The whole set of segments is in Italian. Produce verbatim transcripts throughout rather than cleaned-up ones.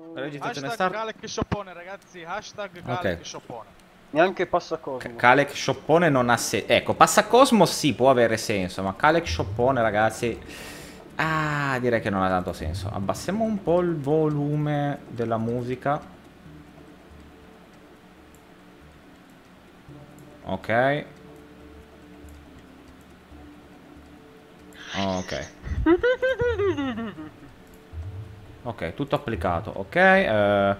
Registrazione Hashtag start. Kalek Shoppone, ragazzi. Hashtag Kalek Ok. Shoppone. Neanche Passacosmo. Kalek Shoppone non ha senso. Ecco, Passacosmos sì, può avere senso, ma Kalek Shoppone, ragazzi... Ah, direi che non ha tanto senso. Abbassiamo un po' il volume della musica. Ok. Ok. Ok, tutto applicato. Ok. Eh...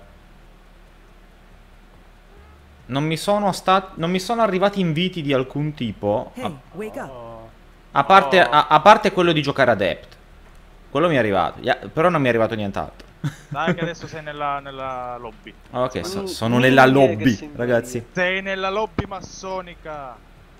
Non mi sono stati... Non mi sono arrivati inviti di alcun tipo. A, Hey, wake up. a parte, Oh. a, a parte quello di giocare Adept. Quello mi è arrivato. Ya- Però non mi è arrivato nient'altro. Dai che adesso sei nella, nella lobby. Ok, so- Mm, sono mm, nella che lobby, simpatia. ragazzi. Sei nella lobby massonica.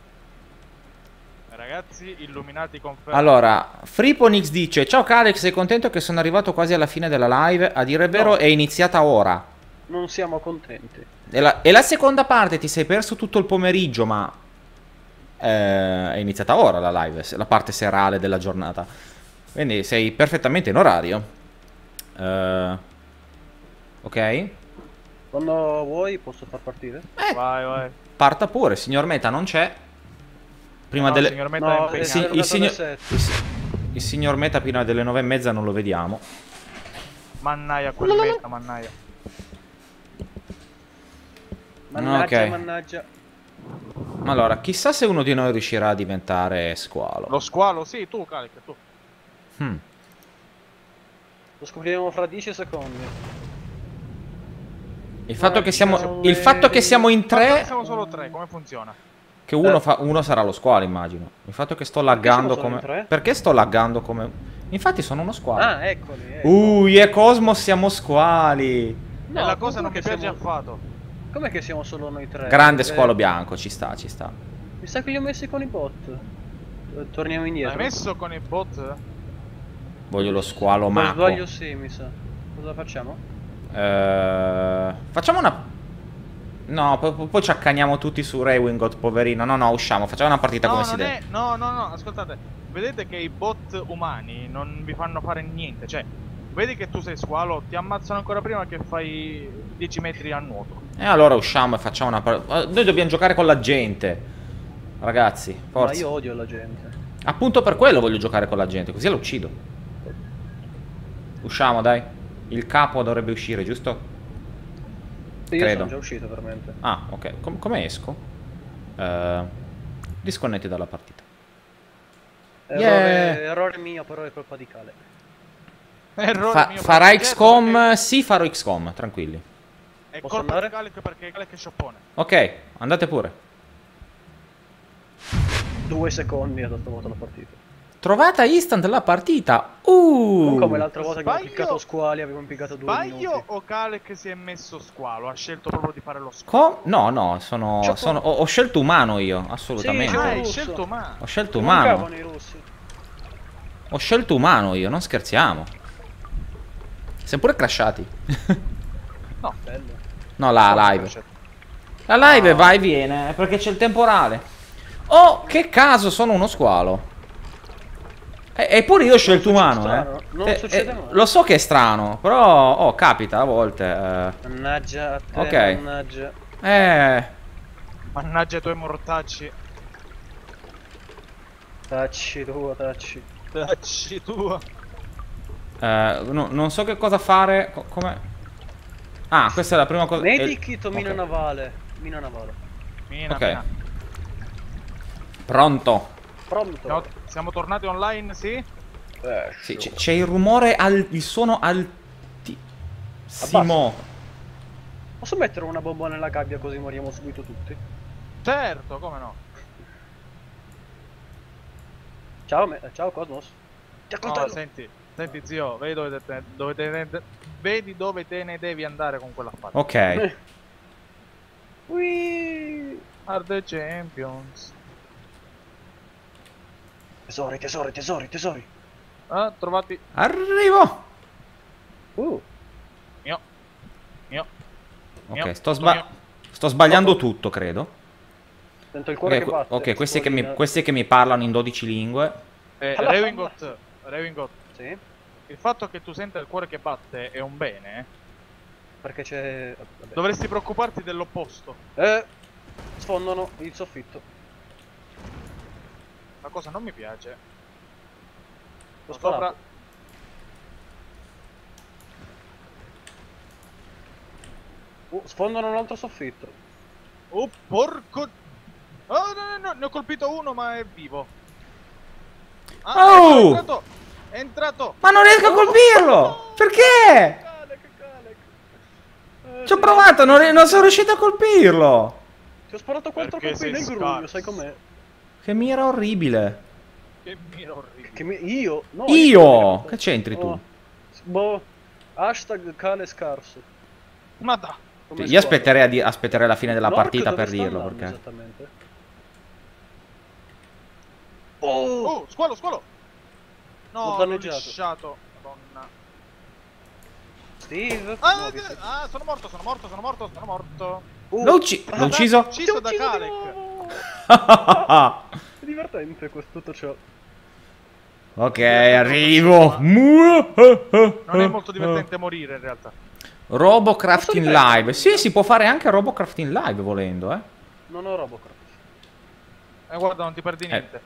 Ragazzi, illuminati conferma. Allora, Freeponix dice: ciao Kalex, sei contento che sono arrivato quasi alla fine della live? A dire il vero No. è iniziata ora. Non siamo contenti. E la, e la seconda parte ti sei perso tutto il pomeriggio, ma eh, è iniziata ora la live, la parte serale della giornata. Quindi sei perfettamente in orario. Eh, ok? Quando vuoi posso far partire? Vai, vai. Parta pure, signor Meta non c'è. Prima No, delle... signor Meta No, è eh, sì, impegnato. il, il signor... sette. il, si- il signor Meta prima delle nove e mezza non lo vediamo. Mannaia quel meta, mannaia. Mannaggia, Ok. mannaggia. Allora, chissà se uno di noi riuscirà a diventare squalo. Lo squalo, sì, tu, Kalek, tu. Hmm. Lo scopriremo fra dieci secondi. Il fatto che siamo, Guarda, il fatto che siamo in Tre. tre, Siamo solo tre, come funziona? che uno, Eh. fa, uno sarà lo squalo, immagino. Il fatto che sto laggando siamo solo in come... tre? Perché sto laggando come... Infatti sono uno squalo. Ah, eccoli. ecco. Uh, io e Cosmo siamo squali. No, e la cosa come non mi che piace siamo- affatto. Com'è che siamo solo noi tre? Grande Eh, squalo bianco, ci sta, ci sta. Mi sa che li ho messi con i bot. Eh, Torniamo L'hai indietro. messo con i bot? Voglio lo squalo Per maco. sbaglio sì, mi sa. Cosa facciamo? Eh, facciamo una... No, po- po- poi ci accaniamo tutti su Raywingot, poverino. No, no, usciamo, facciamo una partita No, come si non deve. è... No, no, no, ascoltate. Vedete che i bot umani non vi fanno fare niente. Cioè, vedi che tu sei squalo, ti ammazzano ancora prima che fai dieci metri a nuoto. E allora usciamo e facciamo una partita. Noi dobbiamo giocare con la gente. Ragazzi, Ma forza. io odio la gente. Appunto per quello voglio giocare con la gente, così la uccido. Usciamo, dai. Il capo dovrebbe uscire, giusto? Io Credo. sono già uscito veramente. Ah, ok. Com- come esco? Eh, disconnetti dalla partita. Errore, Yeah. errore mio, però è colpa di Kale. Errore Fa- mio, farà perché- X COM? perché- Sì, farò X COM, tranquilli. È Posso colpa andare? di Kalek perché Kalek è scioppone. Ok, andate pure. Due secondi ha dato volta la partita. Trovata instant la partita. Non come Uh. l'altra volta che avevo Sbaglio- cliccato squali avevo impiegato due Sbaglio minuti. o Kalek si è messo squalo? Ha scelto proprio di fare lo squalo. Co- no, no, sono, Ciao, sono- ho, ho scelto umano io, assolutamente. Sì, Ah, ciao. hai russo. scelto umano. Ho scelto Ti umano. mancavano i russi. Ho scelto umano io, non scherziamo. Siamo pure crashati. No, Bello. No, la live. La live va e viene, perché c'è il temporale. Oh, che caso, sono uno squalo. E- Eppure io ho scelto umano, strano, eh. non Eh, succede eh, mai. Lo so che è strano, però, oh, capita a volte. Eh, Mannaggia a te, Ok. mannaggia. eh Mannaggia i tuoi mortacci. Tacci tua, tacci. Tacci tua. eh, no- non so che cosa fare. co- come... Ah, questa è la prima cosa. Medikit o eh, mina ok. navale? Mina navale. Mina, Ok. mina. Pronto. Pronto? Siamo, siamo tornati online, sì? Eh, Sì, sciò. c- c'è il rumore, al, il suono altissimo. Posso mettere una bomba nella gabbia così moriamo subito tutti? Certo, come no? Ciao, me- ciao Cosmos. Ti No, accoltello. senti, senti zio, vedi dove te, dove te ne, vedi dove te ne devi andare con quell'affare. Ok. Ui. Are the champions. Tesori, tesori, tesori, tesori. Ah, trovati. Arrivo. Uh, Mio. Mio. Ok, Mio. sto, sba- Mio. sto sbagliando tutto, credo. sento il cuore Ok, che que- batte. ok, questi, che mi, Scuolina. questi che mi parlano in dodici lingue. Eh, Alla Revingot, Revingot, Sì. il fatto che tu senta il cuore che batte è un bene, eh? perché c'è... vabbè. Dovresti preoccuparti dell'opposto. Eh, sfondano il soffitto. La cosa non mi piace. L'ho Sopra. sparato. Uh, sfondano un altro soffitto. Oh, porco... Oh, no, no, no, ne ho colpito uno, ma è vivo. Ah, Oh! ecco, è entrato! È entrato! Ma non riesco a colpirlo! Perché? Calec, Calec. Eh, Ci ho sì. provato, non, ri- non sono riuscito a colpirlo! Ti ho sparato quattro Perché colpi nel sei gruglio, scarso. sai com'è? Che mira orribile. Che mira orribile. Che mi... Io? No, Io? Che c'entri tu? Oh. Boh. Hashtag Cale scarso. Ma da! Come Io squadra. aspetterei, a di- aspetterei la fine della Nork partita dove per sta dirlo, andando perché... esattamente? Oh! Oh, squalo, squalo! No, L'ho l'ho danneggiato. lisciato. Madonna. Steve? Ah, muoviti. ah, sono morto, sono morto, sono morto, sono morto. Uh, L'ho ucci- l'ho ah, ucciso? Ucciso da ucciso di Kalec. nuovo! È divertente questo tutto ciò. Ok, arrivo. Non è molto divertente morire in realtà. Robocraft Posso in riprendere? live. Sì, si può fare anche Robocraft in live volendo, eh. Non ho Robocraft. Eh, guarda, non ti perdi niente.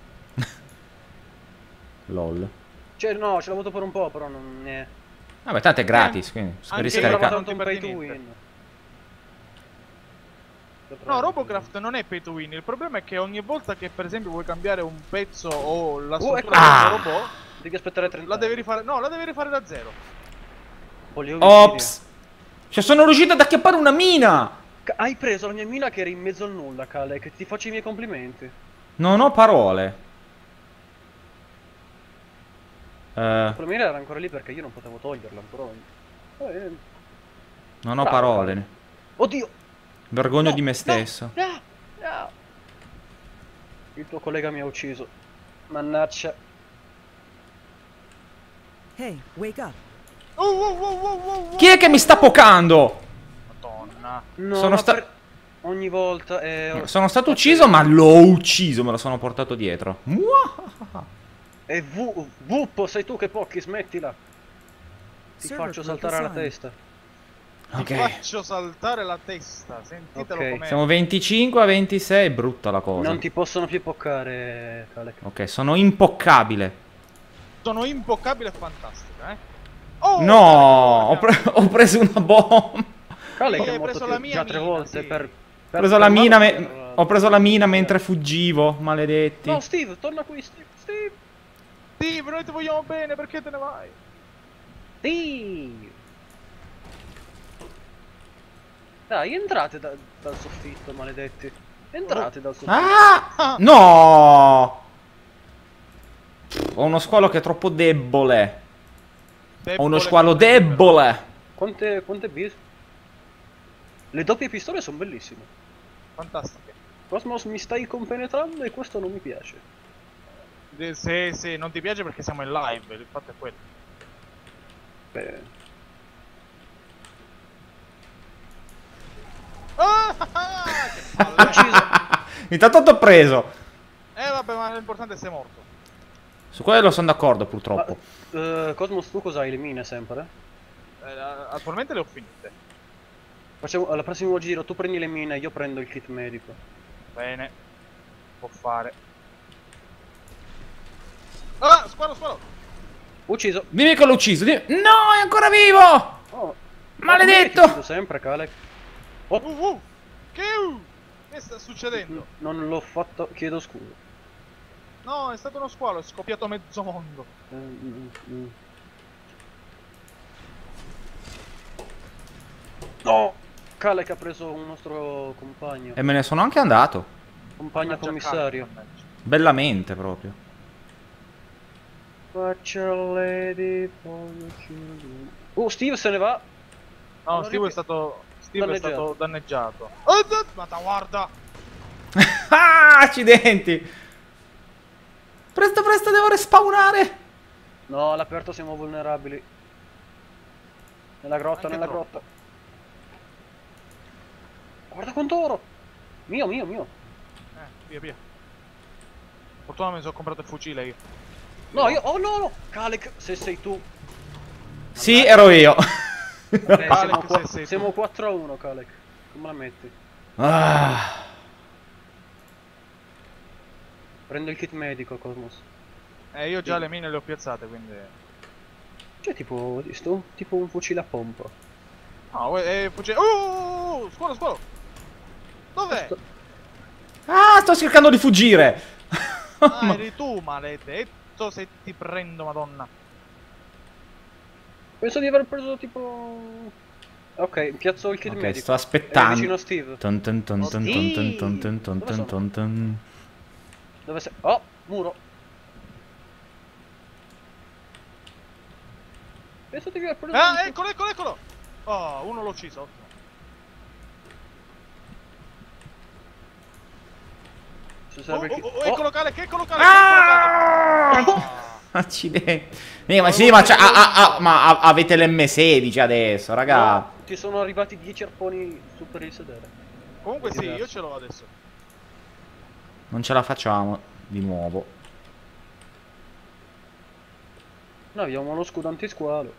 Lol. Cioè, no, ce l'ho avuto per un po', però non è... Vabbè, tanto è gratis, quindi anche riscarica. io- tanto un pay to niente. win. No, Robocraft non è pay to win. Il problema è che ogni volta che, per esempio, vuoi cambiare un pezzo o la Uh, struttura ecco. del Ah. robot, Devi aspettare trenta la devi anni. rifare. No, la devi rifare da zero. Voglio Ops. Cioè, sono riuscito ad acchiappare una mina. Ca- Hai preso la mia mina che era in mezzo al nulla, Cale, che ti faccio i miei complimenti. Non ho parole. Eh, La mina era ancora lì perché io non potevo toglierla, però... Eh, non ho Bravo, parole. Oddio! Vergogno No, di me no, stesso. no, no. Il tuo collega mi ha ucciso. Mannaggia. Hey, wake up. Oh, oh, oh, oh, oh, oh. Chi è che mi sta pocando? Madonna. No, Sono ma sta- per- Ogni volta è... Sono stato ucciso, ma l'ho ucciso, me lo sono portato dietro. Muahaha. E V... Vuppo, sei tu che pocchi, smettila. Ti Server faccio group saltare la assigned. testa. Ti Ok. faccio saltare la testa. Sentitelo Ok. com'è. Siamo venticinque a ventisei, brutta la cosa. Non ti possono più poccare, Cale. Ok, sono impoccabile. Sono impoccabile e fantastica, eh. Oh, No, ho, guarda, pre- ho preso una bomba. Cale Sì, che è hai morto preso più- la mia già tre mina, volte sì. per... Ho per preso la mina, me- per- ho preso la mina mentre fuggivo, maledetti. No, Steve, torna qui, Steve, Steve. Steve, noi ti vogliamo bene, perché te ne vai? Steve. Dai, entrate da- dal soffitto, maledetti. Entrate dal soffitto. Ah! No! Ho uno squalo che è troppo debole. Ho uno Debole squalo come libero. debole. Quante, quante bis? Le doppie pistole sono bellissime. Fantastiche. Cosmos, mi stai compenetrando e questo non mi piace. Eh, Se, se non ti piace perché siamo in live, il fatto è quello. Beh, Ah, ah, ah, che palle. ucciso. Intanto t'ho preso. Eh vabbè, ma l'importante è che sei morto. Su quello sono d'accordo, Ma, purtroppo. eh, Cosmos, tu cos'hai? Le mine sempre? Eh, attualmente le ho finite. Facciamo al prossimo giro, tu prendi le mine, io prendo il kit medico. Bene. Può fare. Ah, squalo, squalo. Ucciso. Dimmi che l'ho ucciso. dimmi- No, è ancora vivo! Oh, Maledetto! ma come ti uccido sempre, Kalec. Oh, Uh, uh. Che, uh. Che sta succedendo? non l'ho fatto, chiedo scusa. No, è stato uno squalo, è scoppiato mezzo mondo. Eh, mm, mm. No! Kalec ha preso un nostro compagno. E me ne sono anche andato. Compagno Mannaggia commissario. Carlo, mannaggia. Bellamente proprio. Faccia lady for the children. Oh, Steve se ne va. No, Allora, Steve è ripi- stato. Steve è danneggiato. stato danneggiato. Oh, da- ma ta guarda! Ah, accidenti! Presto, presto, devo respawnare! No, all'aperto siamo vulnerabili. Nella grotta, Anche nella troppo. grotta. Guarda quanto oro! Mio, mio, mio. Eh, via, via. Fortuna mi sono comprato il fucile io. No, io... Oh no, no! Kalec, se sei tu. Sì, ero io. Vabbè, siamo, Kalec, qua- se sei tu. siamo quattro a uno, Kalec. Come la metti? Ah. Prendo il kit medico, Cosmos. Eh, io già le mine le ho piazzate, quindi... C'è tipo, sto, tipo un fucile a pompa. No, eh, fucile... Oh, scuola, scuola! Dov'è? Sto- Ah, sto cercando di fuggire. Ah, eri tu, maledetto, se ti prendo, madonna. Penso di aver preso tipo... Ok, piazzo il kit Ok, medico. sto È aspettando. vicino a Steve. Tun tun tun tun tun tun tun tun tun Dove tun sono? tun tun. Dove sei? Oh, muro. Penso di aver preso... Ah, il- eccolo, eccolo, eccolo! Oh, uno l'ho ucciso, ottimo. Se Oh, serve il oh, kit- oh, oh, eccolo Kalec, eccolo Kalec, Ah! eccolo Kalec! Ah. Accidenti. Eh, ma sì, ma, c'ha- ah, ah, ah, ma a- avete l'emme sedici adesso, raga. no, ti sono arrivati dieci arponi su per il sedere. Comunque sì, Diverso. io ce l'ho adesso. Non ce la facciamo di nuovo. Noi abbiamo uno scudo antisqualo.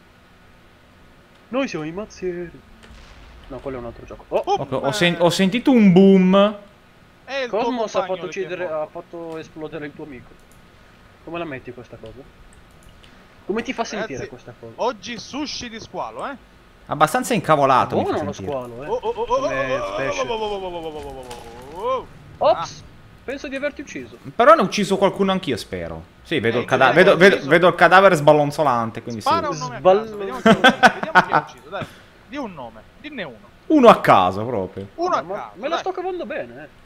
Noi siamo i mazzieri. No, quello è un altro gioco. Oh, Oh, Ok, ho, eh, sen- ho sentito un boom. è il tuo Cosmos ha compagno fatto che è uccidere, morto. ha fatto esplodere il tuo amico. Come la metti questa cosa? Come ti fa sentire Ragazzi, questa cosa? Oggi sushi di squalo, eh? Abbastanza incavolato. mi fa Buono lo sentire. squalo, eh. Oh, oh, oh, oh, Come oh, pesce. oh, oh, oh, oh, oh, oh, oh, oh. Ops! Penso di averti ucciso. Però ne ho ucciso qualcuno anch'io, spero. Sì, vedo, Eh, il, cada- direi che vedo, ho vedo- ucciso. vedo il cadavere sballonzolante, quindi sì. Spara un nome a Sball- caso, vediamo chi ha ucciso, vediamo chi ha ucciso, dai. Di un nome, dinne uno. Uno a caso, proprio. Uno a Ma- caso, me la dai. sto cavando bene, eh.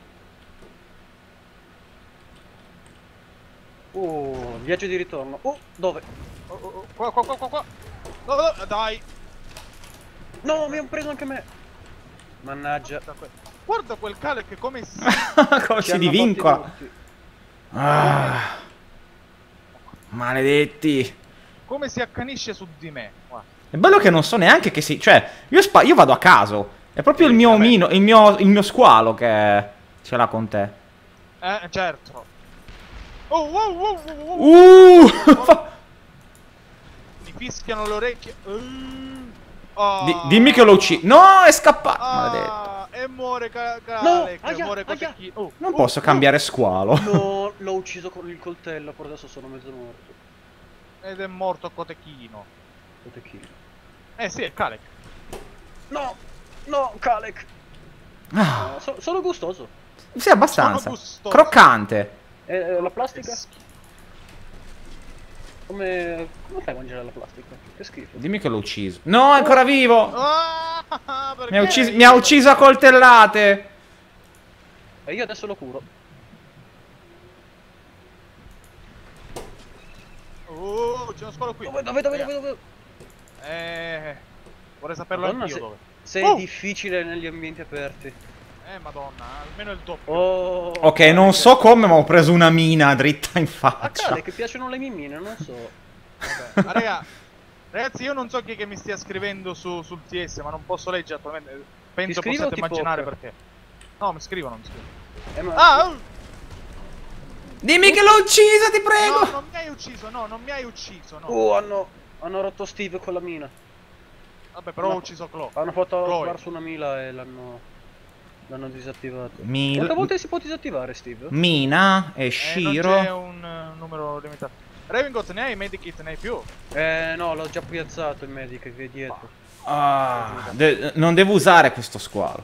Oh, viaggio di ritorno. Oh, dove? Oh, oh, oh, qua, qua, qua, qua, qua. Dove, dove? Dai. No, mi hanno preso anche me. Mannaggia. Guarda quel- Guarda quel Kalec come si... Come Ci si hanno divincola. fatti tutti. Ah, maledetti. come si accanisce su di me. Guarda. È bello che non so neanche che si... Cioè, io, spa- io vado a caso. È proprio Sì, il mio vabbè. omino, il mio, il mio squalo che ce l'ha con te. Eh, certo. Oh, wow, wow, wow, wow. Uh! Mi fischiano le orecchie. Uh. Ah. Di- dimmi che lo uccidi. No, è scappato. Maledetto. Ah, e muore Ka- No, Kalec, aia, muore aia. Cotechino. Oh, Non oh, posso oh. cambiare squalo. No, l'ho ucciso con il coltello, per adesso sono mezzo morto. Ed è morto Cotechino. Cotechino. Eh sì, è Kalec. No, no, Kalec. Ah, No, so- sono gustoso. sì, abbastanza. Sono gustoso. Croccante. E eh, la Che plastica? schifo. Come... come fai a mangiare la plastica? Che schifo. Dimmi che l'ho ucciso. No, è ancora vivo. Ah, Mi ha ucciso, perché mi ha io- ucciso a coltellate. E io adesso lo curo. Oh, c'è uno squalo qui. Dove, dove, dove, Raga, dove, dove? Eh, vorrei saperlo Madonna, anch'io se- dove. Sei Oh! difficile negli ambienti aperti. Eh, madonna, almeno il doppio. Oh, Ok, non so come, ma ho preso una mina dritta in A faccia. Kale che piacciono le mimine, non so. Vabbè. Ma raga, ragazzi, io non so chi è che mi stia scrivendo su, sul T S, ma non posso leggere attualmente. Penso scrive o possiate ti immaginare poca? perché. No, mi scrivono, mi scrivono. Eh, ma... Ah, oh! Dimmi che l'ho uccisa, ti prego. No, non mi hai ucciso, no, non mi hai ucciso, no. Oh, hanno... hanno rotto Steve con la mina. Vabbè, però no. ho ucciso Chloe. Hanno fatto Chloe. sparare su una mila e l'hanno... l'hanno disattivato. Mil- Quante volte si può disattivare, Steve? Mina e Eh, non c'è Shiro. un eh, numero limitato. Ravengot, ne hai medikit, ne hai più? Eh, no, l'ho già piazzato il medic qui dietro. Ah, de- non devo usare questo squalo.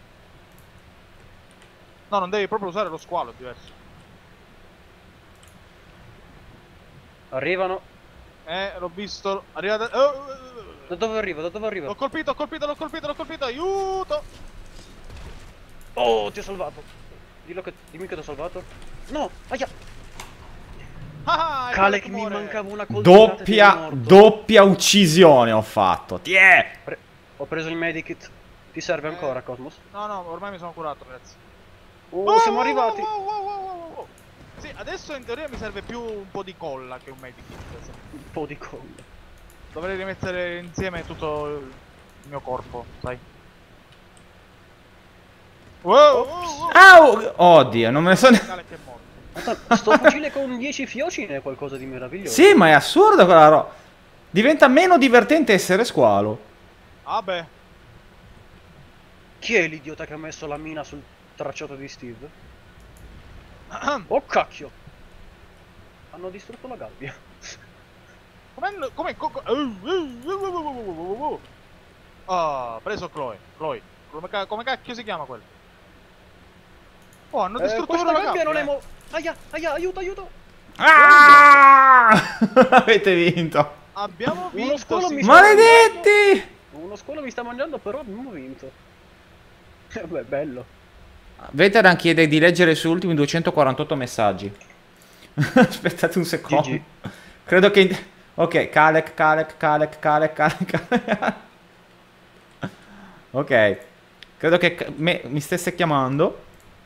No, non devi proprio usare lo squalo, è diverso. Arrivano. Eh, l'ho visto. Arriva da... oh, oh, oh, oh. Da dove arriva? Da dove L'ho arriva? colpito, l'ho colpito, l'ho colpito, l'ho colpito, aiuto! Oh, ti ho salvato. Dillo che... dimmi che ti ho salvato. No, aia. Ah, è Kale quello che mi muore. mancava una coltellata e Doppia, sei morto. doppia uccisione ho fatto. Tiè. Pre- ho preso il medikit. Ti serve Eh. ancora, Cosmos? No, no, ormai mi sono curato, ragazzi. Oh, siamo arrivati. Wow, wow, wow, wow, wow, wow. Sì, adesso in teoria mi serve più un po' di colla che un medikit. Un po' di colla. Dovrei rimettere insieme tutto il mio corpo, sai? Wow, wow, wow. Au! Oddio, non me ne sono... Kale che è morto. Madonna, sto fucile con dieci fioci è qualcosa di meraviglioso. Sì, ma è assurdo quella roba. Diventa meno divertente essere squalo. Vabbè. Chi è l'idiota che ha messo la mina sul tracciato di Steve? Oh cacchio! Hanno distrutto la gabbia. Come... come... co- co- Ah, preso Chloe. Chloe. Come, ca- come cacchio si chiama quello? Oh, hanno Eh, distrutto questa pure la gabbia gabbia. non è eh. mo... Aia, aia, aiuto, aiuto! Ah! Avete vinto. Abbiamo Uno vinto, scuolo mi sì. sta- Maledetti! Uno scuolo mi sta mangiando, però abbiamo vinto. Beh, bello. Veteran chiede di leggere i suoi ultimi duecentoquarantotto messaggi. Aspettate un secondo. G G. Credo che... Ok, Kalek, Kalek, Kalek, Kalek, Kalek, Kalek. Ok. Credo che me- mi stesse chiamando.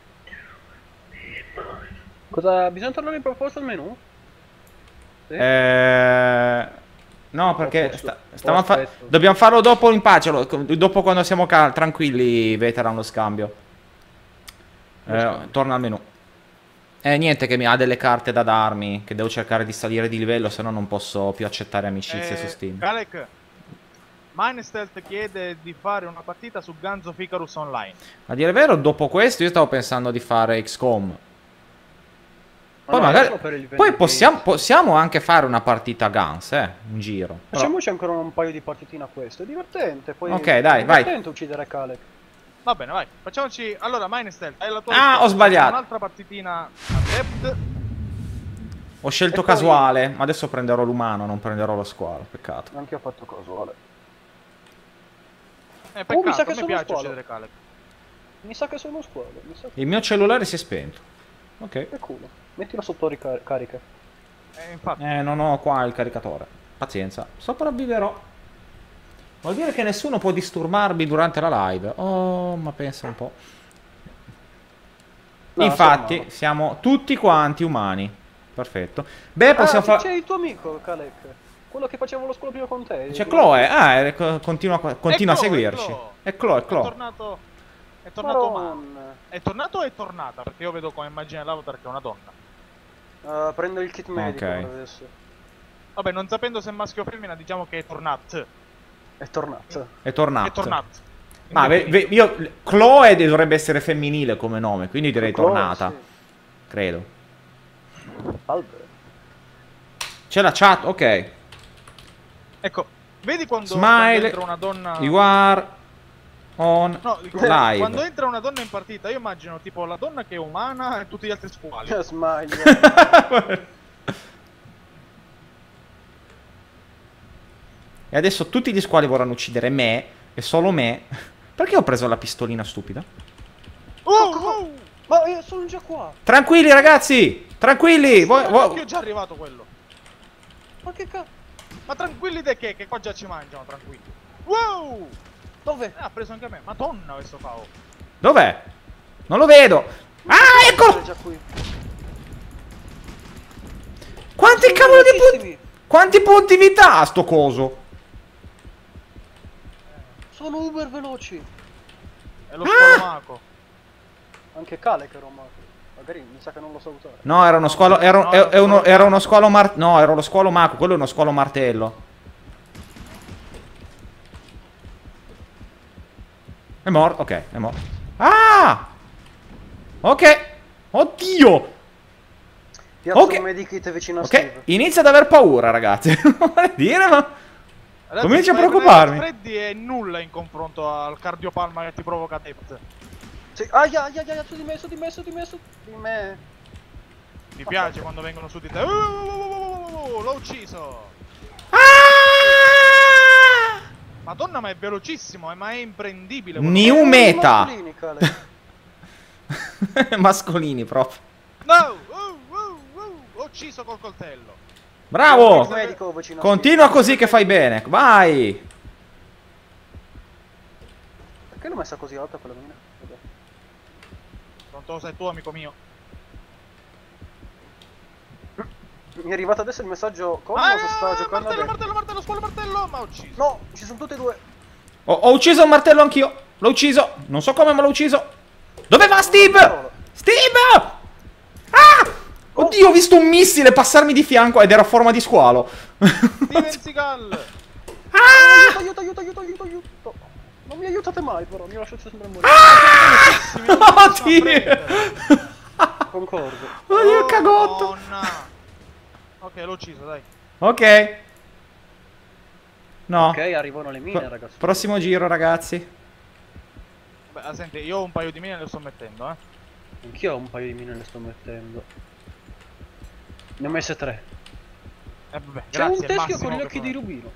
Cosa... bisogna tornare in proposta al menu? Sì? Eh... No, perché posto. sta- stavamo fa- aspetto. dobbiamo farlo dopo in pace, lo- dopo quando siamo cal- tranquilli, Veteran, lo scambio. Eh, torna al menu. Eh, niente, che mi ha delle carte da darmi, che devo cercare di salire di livello, se no non posso più accettare amicizie Eh, su Steam. Kalek, Minestealth chiede di fare una partita su Guns of Icarus Online. A dire il vero, dopo questo io stavo pensando di fare X COM. Ma Poi no, magari... solo per il Poi venti. possiamo, possiamo anche fare una partita a Guns, eh, un giro. Però- Facciamoci ancora un paio di partitine a questo, è divertente. Poi Ok, dai, è vai. divertente uccidere Kalek. Va bene, vai. Facciamoci... Allora, Minestealth, hai la tua... Ah, risposta. ho sbagliato. Un'altra partitina adept. Ho scelto E poi- casuale, ma adesso prenderò l'umano, non prenderò lo squalo, peccato. Anche io ho fatto casuale. Eh, Oh, peccato, mi sa che a me sono piace squalo. uccidere Kalek. Mi sa che sono squalo, mi sa che... Il mio cellulare si è spento. Ok. che culo. Mettilo sotto ricar- carica. Eh, infatti. Eh, non ho qua il caricatore. Pazienza, sopravviverò. Vuol dire che nessuno può disturbarmi durante la live. Oh, ma pensa un po'. No, Infatti, sono siamo tutti quanti umani. Perfetto. Beh, possiamo ah, fare... c'è il tuo amico, Kalek. Quello che faceva lo scuolo prima con te. C'è Chloe. Ah, eh, co- continua, continua a Chloe, seguirci. Chloe. È Chloe, è È Chloe. tornato... È tornato ma... Madonna. È tornato o è tornata? Perché io vedo come immagine l'avatar che è una donna. Uh, prendo il kit medico Ok. per adesso. Vabbè, non sapendo se è maschio o femmina, diciamo che è tornato. È tornato. È tornato. È tornato. Ma ve- ve- io... Chloe dovrebbe essere femminile come nome, quindi direi Chloe, tornata. sì. Credo. Salve. C'è la chat, ok. Ecco, vedi quando, Smile, quando entra una donna... You are on No, dico, live. quando entra una donna in partita, io immagino tipo la donna che è umana e tutti gli altri squali. Smile. E adesso tutti gli squali vorranno uccidere me, e solo me. Perché ho preso la pistolina stupida? Oh, oh! Ma io sono già qua. Tranquilli ragazzi, tranquilli. Voi, Ma voi- che è già arrivato quello. Ma che cazzo? Ma tranquilli de che, che qua già ci mangiano, tranquilli. Wow! Dove? Eh, ha preso anche me. Madonna questo fao. Dov'è? Non lo vedo. Ah, È ecco! già qui. Quanti Sono cavolo di punti... velocissimi. Quanti punti vita ha sto coso? Sono uber veloci. È lo squalomaco. Anche Kalek era un mago. Magari mi sa che non lo so usare. No, era uno squalo... Era, No, è- era è uno, squalo era uno marco. squalo mar... No, era lo squalo maco, quello è uno squalo martello. È morto, ok, è morto. Ah! Ok. Oddio! Piazza Ok. un medikit vicino a Ok, Steve. inizia ad aver paura, ragazzi. Non vorrei dire, ma... Ragazzi, Comincio a Fred- preoccuparmi. Freddy è nulla in confronto al cardiopalma che ti provoca Adept. Sì. Aia, aia, aia, su di me, su di me, su di me, su di me. Mi piace quando vengono su di te. Uh, uh, uh, uh, uh, l'ho ucciso. Ah! Madonna, ma è velocissimo, eh, ma è imprendibile. New Eh, meta. mascolini, Kalek. Mascolini proprio. No! Uh, uh, uh, l'ho ucciso col coltello. Bravo! Il medico vicino a Continua Steve. così che fai bene. Vai! Perché l'ho messa così alta quella mina? Vabbè. Pronto, sei tu, amico mio. Mi è arrivato adesso il messaggio come Ah, se stava giocando martello, a martello, martello, squalo, martello, ma ho ucciso. No, ci sono tutte e due. Ho, ho ucciso un martello anch'io. L'ho ucciso. Non so come, ma l'ho ucciso. Dove va Steve? Steve! Ah! Oddio! Oddio, ho visto un missile passarmi di fianco ed era a forma di squalo. Steven Seagal! Ah! Aiuto, aiuto, aiuto, aiuto, aiuto. Non mi aiutate mai, però, mi lasciate sempre morire. Ah! Oddio! Concordo. Oddio, cagotto. Madonna. Ok, l'ho ucciso, dai. Ok. No. Ok, arrivano le mine, Pro- ragazzi. prossimo giro, ragazzi. Beh, senti, io ho un paio di mine le sto mettendo, eh. Anch'io ho un paio di mine le sto mettendo. Ne ho messe tre. Eh, vabbè, C'è grazie, un è il teschio massimo con gli che occhi fa. di rubino.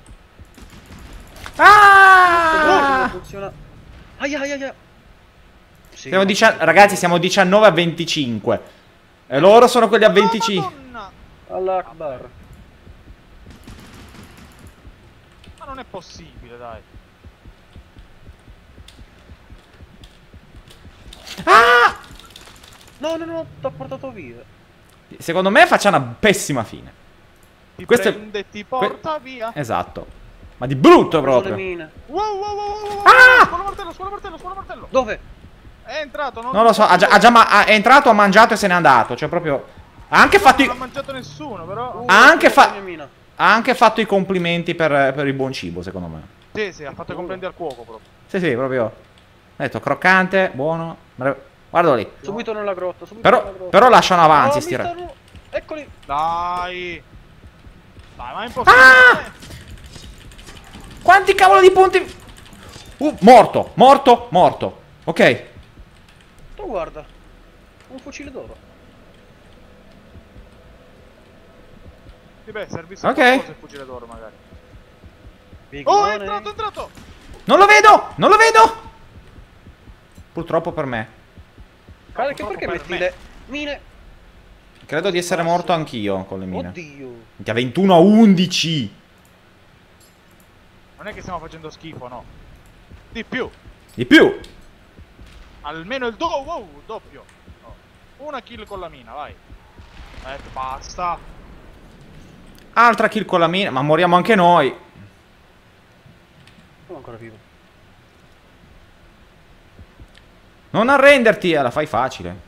Ah! Funziona. Aia, aia, aia. Sì, Siamo ma- dicia- ragazzi, siamo diciannove a venticinque. E loro sono quelli a venticinque. Madonna! Allah Akbar. Ma non è possibile, dai. Ah! No, no, no, t'ho portato via. Secondo me faccia una pessima fine. Ti Questo è- prende e ti porta via. Esatto. Ma di brutto Ho preso le proprio. mine. Wow, wow, wow, wow, wow. Ah! Scuola martello, scuola martello, scuola martello. Dove? È entrato, non Non lo so, ha già, ha già ma- ha- è entrato, ha mangiato e se n'è andato. Cioè proprio... Ha anche fatto Non i... ha mangiato nessuno, però. Uh, Ha anche ho preso fa- la mia mina. Ha anche fatto i complimenti per, per il buon cibo, secondo me. Sì, sì, ha fatto i complimenti al cuoco proprio. Sì, sì, proprio. Ha detto croccante, buono. Guardalo lì. Subito nella grotta, subito Però, nella grotta. però lasciano avanti Oh, sti mi re- stanno- Eccoli. Dai. Dai, ma è impossibile. Ah! Quanti cavolo di punti... Uh, morto, morto, morto. Ok. Tu guarda. Un fucile d'oro. Sì, beh, servisse Ok. qualcosa il fucile d'oro magari. Big Oh, è money. entrato, è entrato. Non lo vedo, non lo vedo. Purtroppo per me. Cara, che Purtroppo perché per metti me. le mine? Credo di essere morto anch'io con le mine. Oddio. Minchia, ventuno a undici. Non è che stiamo facendo schifo, no. Di più. Di più. Almeno il do wow, doppio. Oh. Una kill con la mina, vai. Eh, basta. Altra kill con la mina, ma moriamo anche noi. Sono ancora vivo. Non arrenderti, eh, la fai facile.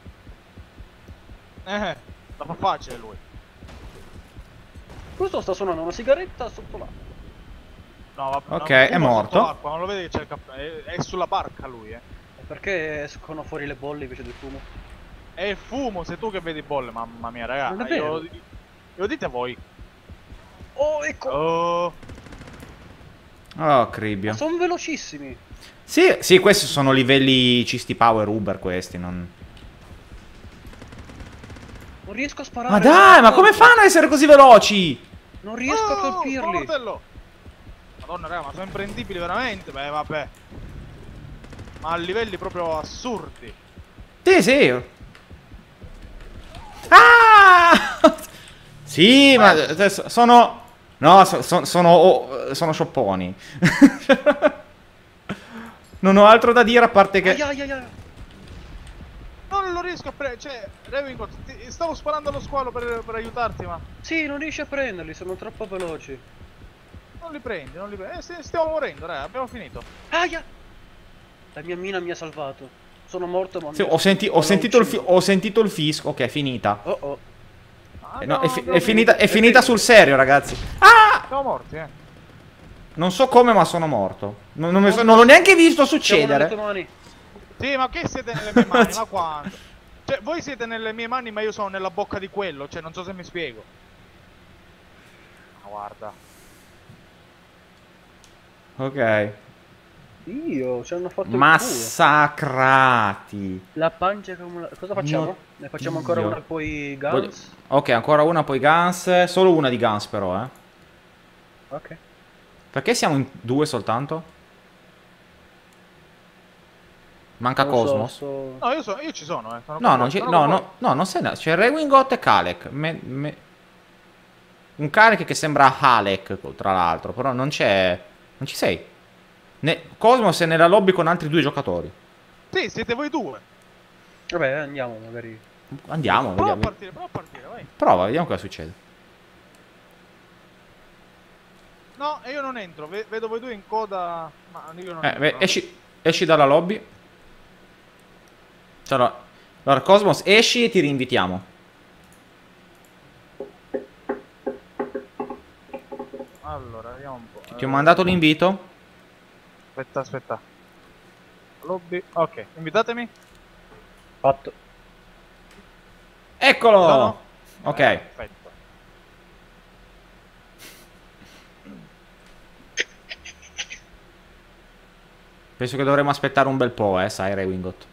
Eh, la fa facile lui. Questo sta suonando una sigaretta sotto l'acqua. No, vabbè, Ok, no, è fuma morto. sotto l'acqua, non lo vedi che c'è il cap- è, è sulla barca lui, eh. E perché escono fuori le bolle invece del fumo? È il fumo, sei tu che vedi bolle, mamma mia, raga. Non è vero. Io, lo dite voi. Oh, ecco! Oh, Oh, cribbio. Sono velocissimi. Sì, sì, questi sono livelli cisti power Uber questi, non... Non riesco a sparare. Ma dai, ma come fanno ad essere così veloci? Non riesco a oh, colpirli. coltello. Madonna, raga, ma sono imprendibili veramente. Beh, vabbè. Ma a livelli proprio assurdi. Sì, sì. Ah! Sì, ma adesso sono... No, so- so- sono... oh, sono sciopponi. Non ho altro da dire a parte che... Aia, aia, aia. Non lo riesco a prendere. Cioè, Ravencott, ti- stavo sparando allo squalo per, per aiutarti, ma Sì, non riesci a prenderli, sono troppo veloci. non li prendi, non li prendi. Eh, sti- stiamo morendo, raga, abbiamo finito. Aia! La mia mina mi ha salvato. Sono morto, ma... Sì, ho, senti- ho non sentito il fi- ucciso. ho sentito il fisco. Ok, è finita. Oh, oh. Ah, Eh, no, no, è, fi- abbiamo è finita, è finito. finita sul serio, ragazzi. Ah! Siamo morti, eh. Non so come, ma sono morto. Non, non mi so- non l'ho neanche visto Siamo nelle succedere. tue mani. Sì, ma che siete nelle mie mani? Ma quando? Cioè, voi siete nelle mie mani, ma io sono nella bocca di quello. Cioè, non so se mi spiego. Ma guarda. Ok. Io, ci hanno fatto il culo. Massacrati. La pancia come la... Cosa facciamo? Mio Ne facciamo ancora Dio. una e poi Guns? Voglio- Ok, ancora una, poi Guns. Solo una di Guns, però, eh. Ok. Perché siamo in due soltanto? Manca Non lo so, Cosmos. sto- No, io, so, io ci sono, eh. Sono No, con non voi, ci- sono no, con voi. no, no, non sei là. C'è Rewingot e Kalek. Me- me- Un Kalek che sembra Halek, tra l'altro. Però non c'è. Non ci sei. Ne- Cosmos è nella lobby con altri due giocatori. Sì, siete voi due. Vabbè, andiamo magari. Andiamo, Prova a vediamo. partire, prova a partire, vai. Prova, vediamo cosa succede. No, e io non entro, ve- vedo voi due in coda. Ma io non Eh, entro. beh, no. esci, esci dalla lobby. Cioè, allora, allora, Cosmos, esci e ti rinvitiamo. Ti ho mandato l'invito. Aspetta, aspetta. Lobby. Ok, invitatemi. Fatto. Eccolo! Sono? Ok. Eh, perfetto. Penso che dovremmo aspettare un bel po', eh, sai, Rewingot.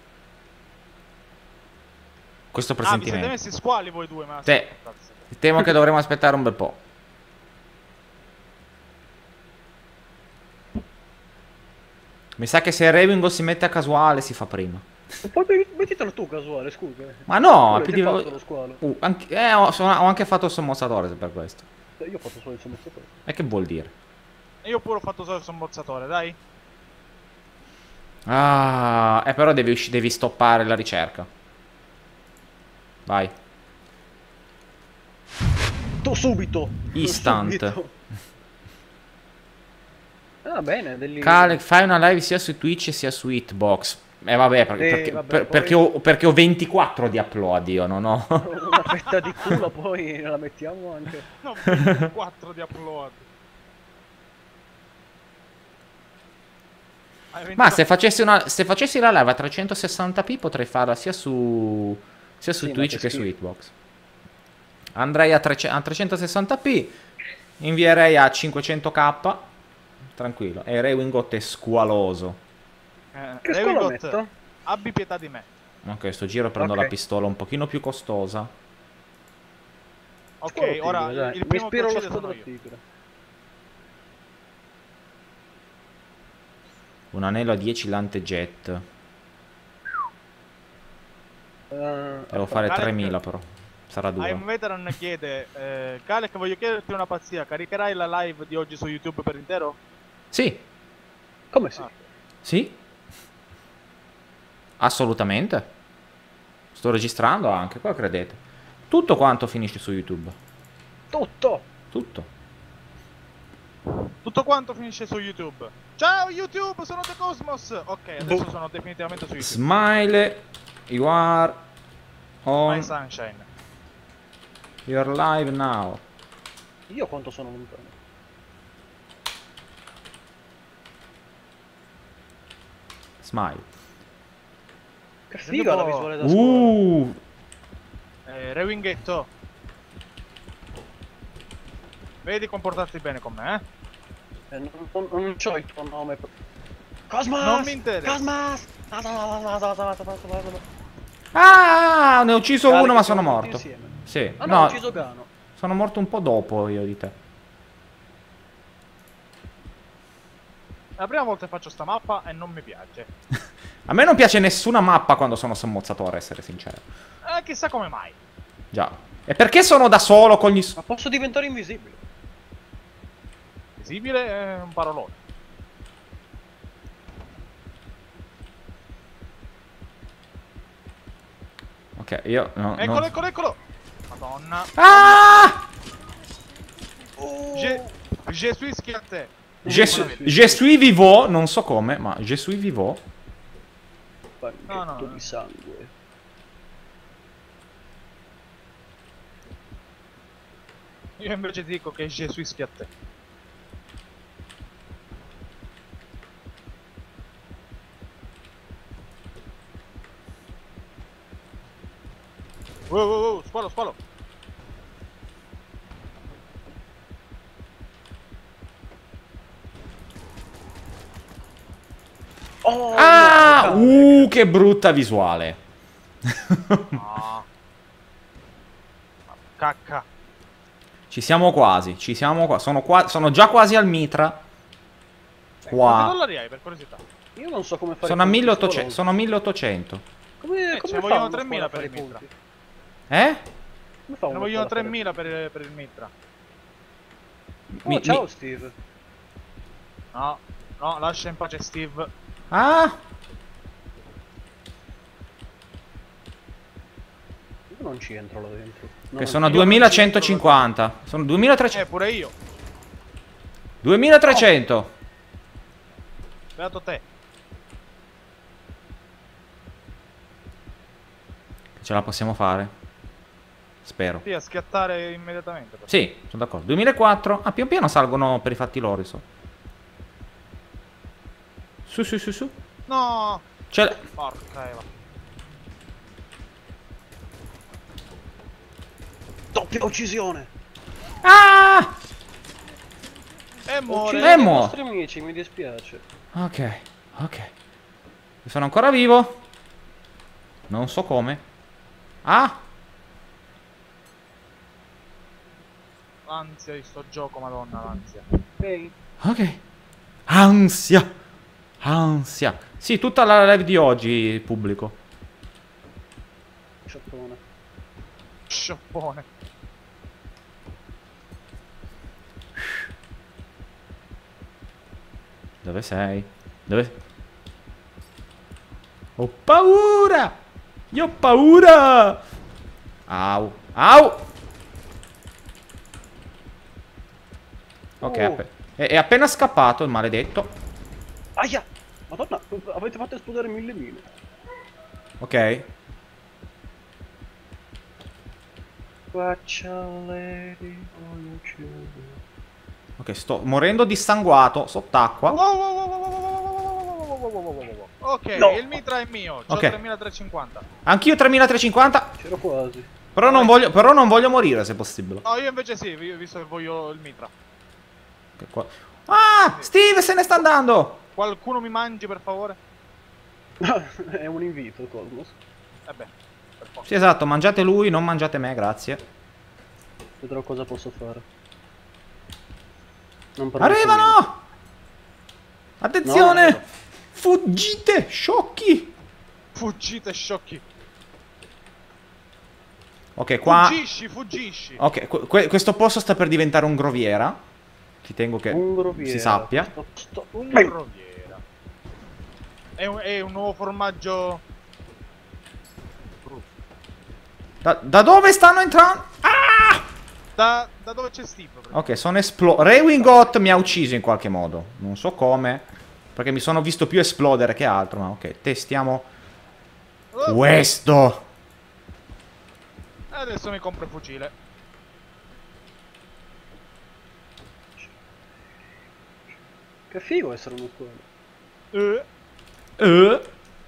Questo Ah, vi siete presentimento. messi squali voi due, ma... Sì. Temo che dovremmo aspettare un bel po'. Mi sa che se Rewingot si mette a casuale si fa prima. Poi mettitelo tu casuale, scusa. Ma no, è Tu più l'hai di... fatto lo squalo. Uh, anche... eh, ho, sono- ho anche fatto il sommozzatore per questo. Io ho fatto solo il sommozzatore. E che vuol dire? Io pure ho fatto solo il sommozzatore, dai. Ah, eh, però devi, usci- devi stoppare la ricerca. Vai. Tu subito! Instant. Subito. Ah, bene, degli... Kale, fai una live sia su Twitch sia su Hitbox. Eh vabbè, per- Eh, perché, vabbè, per- poi- perché ho, perché ho ventiquattro di upload, io non ho. Una fetta di culo, poi la mettiamo anche. No, ventiquattro di upload. Hai Ma ventidue. se facessi, una, se facessi la live a trecentosessanta p potrei farla sia su, sia su Sì, ma Twitch che che su schifo. Hitbox. Andrei a, trecento a trecentosessanta p, invierei a cinquecento k, tranquillo. E Rewingot è squaloso. Eh, Che Rewingot, scuola metto? abbi pietà di me. Ok, sto giro prendo Ok. la pistola un pochino più costosa. Ok, Squalo tigre, ora dai. il Mi primo che ispiro allo uccide sono squadro io. tigre. Un anello a dieci lante jet. Eh, Devo fare Kalek- tremila però. Sarà I'm duro. Veteran chiede, eh, Kalek, voglio chiederti una pazzia, caricherai la live di oggi su YouTube per intero? Sì, Come sì? Ah. sì. Assolutamente. Sto registrando anche, cosa credete? Tutto quanto finisce su YouTube. Tutto! Tutto. Tutto quanto finisce su YouTube. Ciao YouTube, sono The Cosmos! Ok, adesso Boh. sono definitivamente su YouTube. Smile, you are My on Sunshine. your live now. Io quanto sono lontano? Smile. Che Senti figa un la po'. visuale da scuola. Uh, Eh, Rewinghetto. Vedi comportarti bene con me, eh? Eh, non, non, non c'ho il tuo nome. Cosmas! Non mi interessa. Cosmas! ah, ne ho ucciso Cale uno che ma sono siamo tutti morto. insieme. Sì, Ah no, no, ho ucciso Gano. sono morto un po' dopo io di te. È la prima volta che faccio sta mappa e non mi piace. A me non piace nessuna mappa quando sono sommozzatore, essere sincero. Eh, chissà come mai. Già. E perché sono da solo con gli... s- Ma posso diventare invisibile? Visibile è un parolone. Ok, io... No, Eccolo, no. eccolo, eccolo! Madonna. Ah! Je, je suis schiatte. Je, su- je suis vivant, non so come, ma je suis vivant. Pacchetto No, no, no. di sangue. Io invece dico che je suis schiatte. Wow, wow, wow, squalo, squalo. Oh, Ah! no, Uh, che brutta visuale. No. Cacca. Ci siamo quasi, ci siamo qua. Sono, qua sono già quasi al mitra. Quanti Qua. dollari hai per curiosità? Io non so come fare Sono a i punti milleottocento. scolosi. Sono a milleottocento. Come, Eh, come ce ne fa vogliono una tremila scuola a fare per i il Mitra. punti? Eh? Come fa Ne una vogliono scuola a fare- tremila per, per il Mitra. Oh, Mi- ciao mi- Steve. No, no, lascia in pace Steve. Ah! Io non ci entro là dentro. Non Che sono a io non ci duemilacentocinquanta. Sono duemilatrecento. Eh, pure io. duemilatrecento. Beato te. Ce la possiamo fare. Spero. Sì, a schiattare immediatamente. Sì, sono d'accordo. duemilaquattro. Ah, pian piano salgono per i fatti loro, so. Su, su, su, su. No! C'è... Porca Eva. Doppia uccisione! Ah! E muore. Eh, Uccide i mo. nostri amici, mi dispiace. Ok, ok. Sono ancora vivo. Non so come. Ah! L'ansia di sto gioco, madonna, l'ansia. Ok. Ok. Ansia. Ansia. Sì, tutta la live di oggi pubblico. Sciappone. Sciappone. Dove sei? Dove... Ho paura! Io ho paura! Au. Au! Ok, Oh. appe- è, è appena scappato il maledetto. Aia! Madonna, avete fatto esplodere mille mine. Ok. Faccia lady on your children. Ok, sto morendo dissanguato sott'acqua. Wow, wow, wow, wow, wow, wow, wow, wow, wow, wow, wow, wow. Ok, No. il mitra è mio. C'ho Ok. tremilatrecentocinquanta. Anch'io tremilatrecentocinquanta. C'ero quasi. Però non voglio, però non voglio morire se possibile. No, io invece sì, io- visto che voglio il mitra. Che qua- Ah! Steve se ne sta andando! Qualcuno mi mangi, per favore? È un invito, Cosmos. Eh beh, per forza. Sì, esatto, mangiate lui, non mangiate me, grazie. Vedrò cosa posso fare. Non prometto niente. Arrivano! Attenzione! No, no. Fuggite, sciocchi! Fuggite, sciocchi. Ok, qua... Fuggisci, fuggisci. Ok, que- que- questo posto sta per diventare un groviera. Ci tengo che Un groviera. si sappia. Sto- sto- Un Beh, groviera. È un, è un nuovo formaggio. Brutto. Da, da dove stanno entrando? Ah! Da, da dove c'è Steve? Ok, sono esploso. Rewingot mi ha ucciso in qualche modo. Non so come. Perché mi sono visto più esplodere che altro. Ma ok, testiamo Oh, questo. adesso mi compro il fucile. Che figo essere uno squalo. Eh, Eh?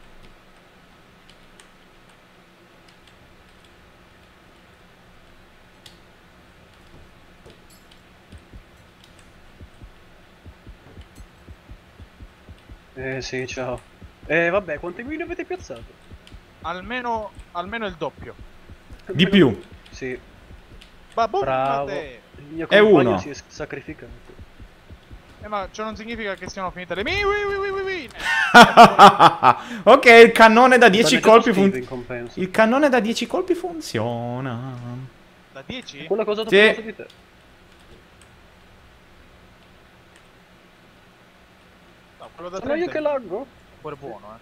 Eh sì, ciao. Eh vabbè, quante mine avete piazzato? almeno, almeno il doppio. Di più. Sì, Babum, bravo. te. Il mio È compagno uno. si è sacrificato. Eh, ma ciò non significa che siano finite le mi wi wi wi wi wi. Ok, il cannone da dieci Danneggiato colpi Steve funziona. in compenso. Il cannone da dieci colpi funziona. Da dieci? Quella cosa dopo Sì. di te. No, quello da Sono io trenta che è laggo? pure buono, eh.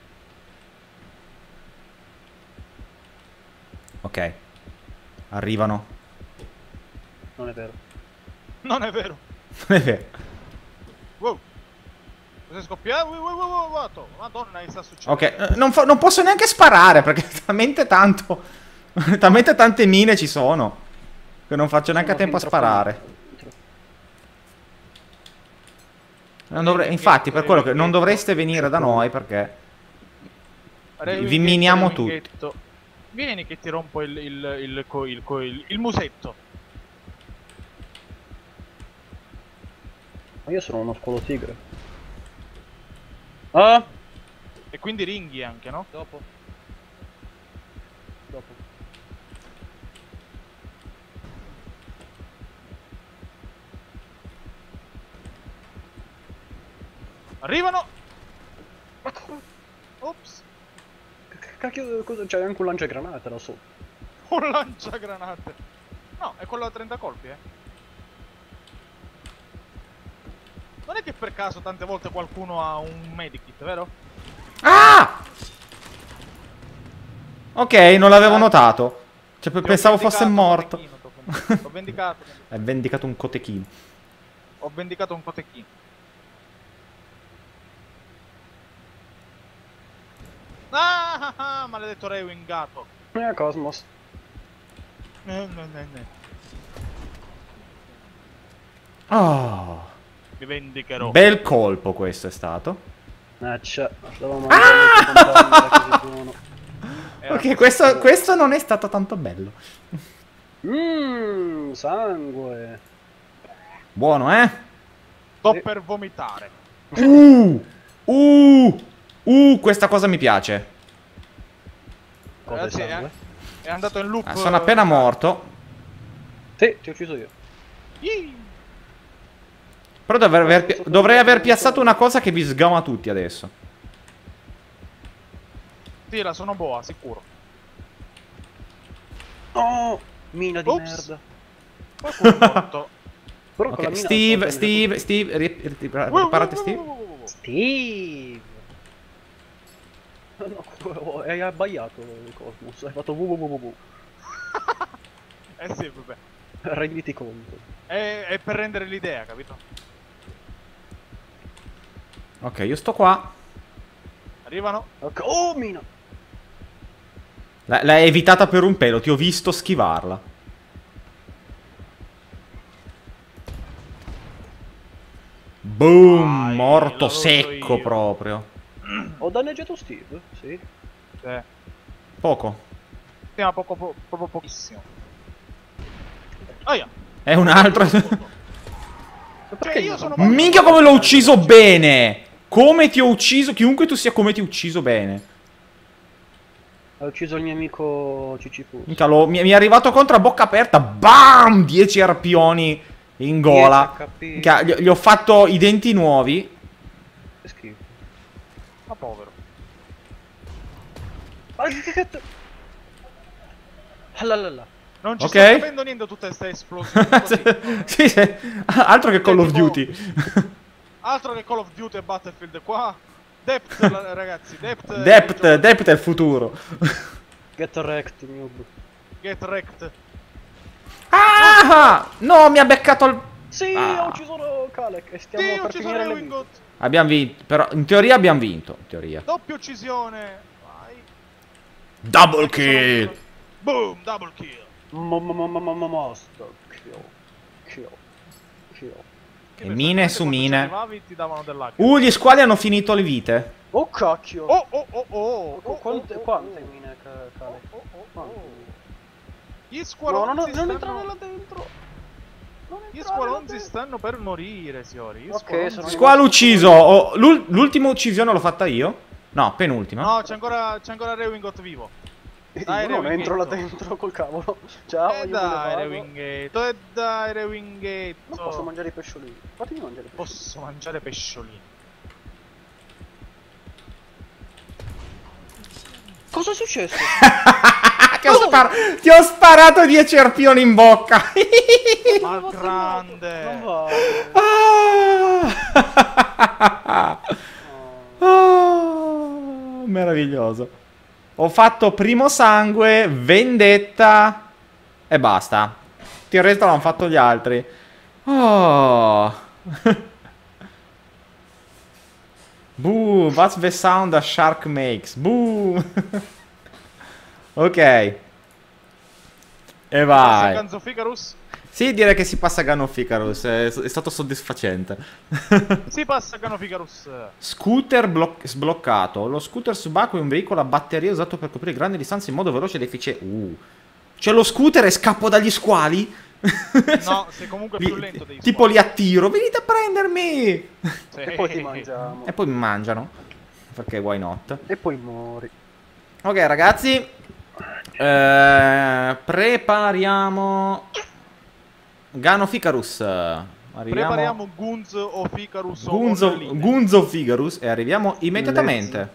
Ok. Arrivano. Non è vero. Non è vero. Non è vero. Wow. Cosa è scoppiato? Wow, wow, wow, wow, wow. Madonna, che sta succedendo? Ok, eh, non, fa- non posso neanche sparare perché talmente tanto. Talmente tante mine ci sono. Che non faccio neanche a Sono tempo a fin troppo sparare. indietro. Non dovre- infatti, per quello che non dovreste venire da noi perché. Rewinghetto, vi miniamo Rewinghetto. Vieni che ti rompo il, il, il, co- il, co- il, il musetto. Ma io sono uno squalo tigre. Ah! E quindi ringhi anche, no? Dopo. Dopo. Arrivano! Ma come? Ops! Che cacchio, cosa c'è anche un lanciagranate là sotto? Un lanciagranate! No, è quello da trenta colpi, eh. Non è che per caso tante volte qualcuno ha un medikit, vero? Ah! Ok, non l'avevo notato. Cioè, pe- Ti ho pensavo fosse vendicato, morto. Cotechino, t'ho vendicato. L'ho vendicato. È vendicato un cotechino. Ho vendicato un cotechino. Ah, ah, ah, maledetto re wingato. Eh, Cosmos. Eh, no, no, no. Oh, Mi vendicherò. bel colpo questo è stato. Naccia, stavo mangiando ah! così buono. Era Ok, questo, questo non è stato tanto bello. Mmm, sangue. Buono, eh? Sto Sì. per vomitare. Uh, uh, uh, questa cosa mi piace. Cosa Ragazzi, è è, sangue? è andato in loop. Ah, sono appena morto. Sì, ti ho ucciso io. Ih, Però dovrei aver, pi- dovrei aver piazzato una cosa che vi sgama tutti adesso. Sì, la sono boa, sicuro. Oh, mina di Ops. merda. Qualcuno è morto. Però con la Ok, mina Steve, non Steve, Steve, ri- ri- riparate Steve. Steve. No, hai abbaiato il Cosmos, hai fatto www. Eh sì, vabbè. Renditi conto. È, è per rendere l'idea, capito? Ok, io sto qua. Arrivano. Ok. Oh, mina. L- L'hai evitata per un pelo, ti ho visto schivarla. Boom, Vai, morto lo so secco io. proprio. Ho danneggiato Steve? Sì. Eh, Poco. sì, ma poco, po- proprio pochissimo. Aia. È un altro. Ma Cioè, perché io sono... Minchia come l'ho ucciso bene. Come ti ho ucciso, chiunque tu sia, come ti ho ucciso bene. Ha ucciso il mio amico Cicipus. Minchia, lo- mi, mi è arrivato contro a bocca aperta. Bam! dieci arpioni in gola. dieci H P. Minchia, gli, gli ho fatto i denti nuovi. Che schifo. Ma povero. Ma che cazzo? Ah, là, là, là. Non ci Ok. sto capendo niente tutte queste esplosioni così. Sì, sì. Altro che Call of Tipo- Duty. Altro che Call of Duty e Battlefield qua. Depth, la- ragazzi, Depth. Depth, Depth è il futuro. Get wrecked, noob. Get wrecked. Ah! No, mi ha beccato il... Sì, Ah. ho ucciso Kalek e stiamo Sì, ho per ucciso finire le Rewingot. Abbiamo vinto, però in teoria abbiamo vinto, in teoria. Doppia uccisione. Vai. Double kill. Boom, double kill. Ma ma ma ma ma ma master kill. Kill. Kill. E mine su Quando ci mine. arrivavi ti davano dell'H. Uh, gli squali hanno finito le vite. Oh cacchio. Oh, oh, oh, oh. Qu- quante, oh, oh, quante oh. mine ca- Kalek? Oh, oh, Quante? oh. Gli No, squalonzi no, no, non stanno... entrare là dentro. Non Gli entrare là squalonzi dentro. stanno per morire, signori. Gli Ok, squalonzi- sono- Squalo ucciso. Oh, l'ul- l'ultima uccisione l'ho fatta io. No, penultima. No, c'è ancora, c'è ancora Rewingot vivo. Dai, Io non Rewinghetto. entro là dentro col cavolo. Ciao, E io me ne dai, vado. Rewinghetto, e dai, Rewinghetto. Non posso mangiare i pesciolini. Fatemi mangiare i pesciolini. Posso mangiare pesciolini. Cosa è successo? Ti ho, spar- ti ho sparato dieci arpioni in bocca. Ma Non grande. vale. Ah. Oh, meraviglioso. Ho fatto primo sangue, vendetta e basta. Il resto l'hanno fatto gli altri. Oh. Boo, what's the sound a shark makes? Boo. Ok. E vai. Ganzo Ficarus? Sì, direi che si passa a Gun of Icarus, è, è stato soddisfacente. Si passa a Gano Ficarus. Scooter bloc- sbloccato. Lo scooter subacqueo è un veicolo a batteria usato per coprire grandi distanze in modo veloce ed efficiente. Uh. C'è lo scooter e scappo dagli squali? No, sei comunque Li- più lento dei tipo squali. li attiro, venite a prendermi! Sì. E poi ti mangiamo. E poi mi mangiano. Perché why not? E poi muori. Ok ragazzi. Eh, prepariamo Gun of Icarus. Arriviamo Prepariamo Gunz o Ficarus o Gunz of, Ornelline. Gunz of Icarus e arriviamo immediatamente.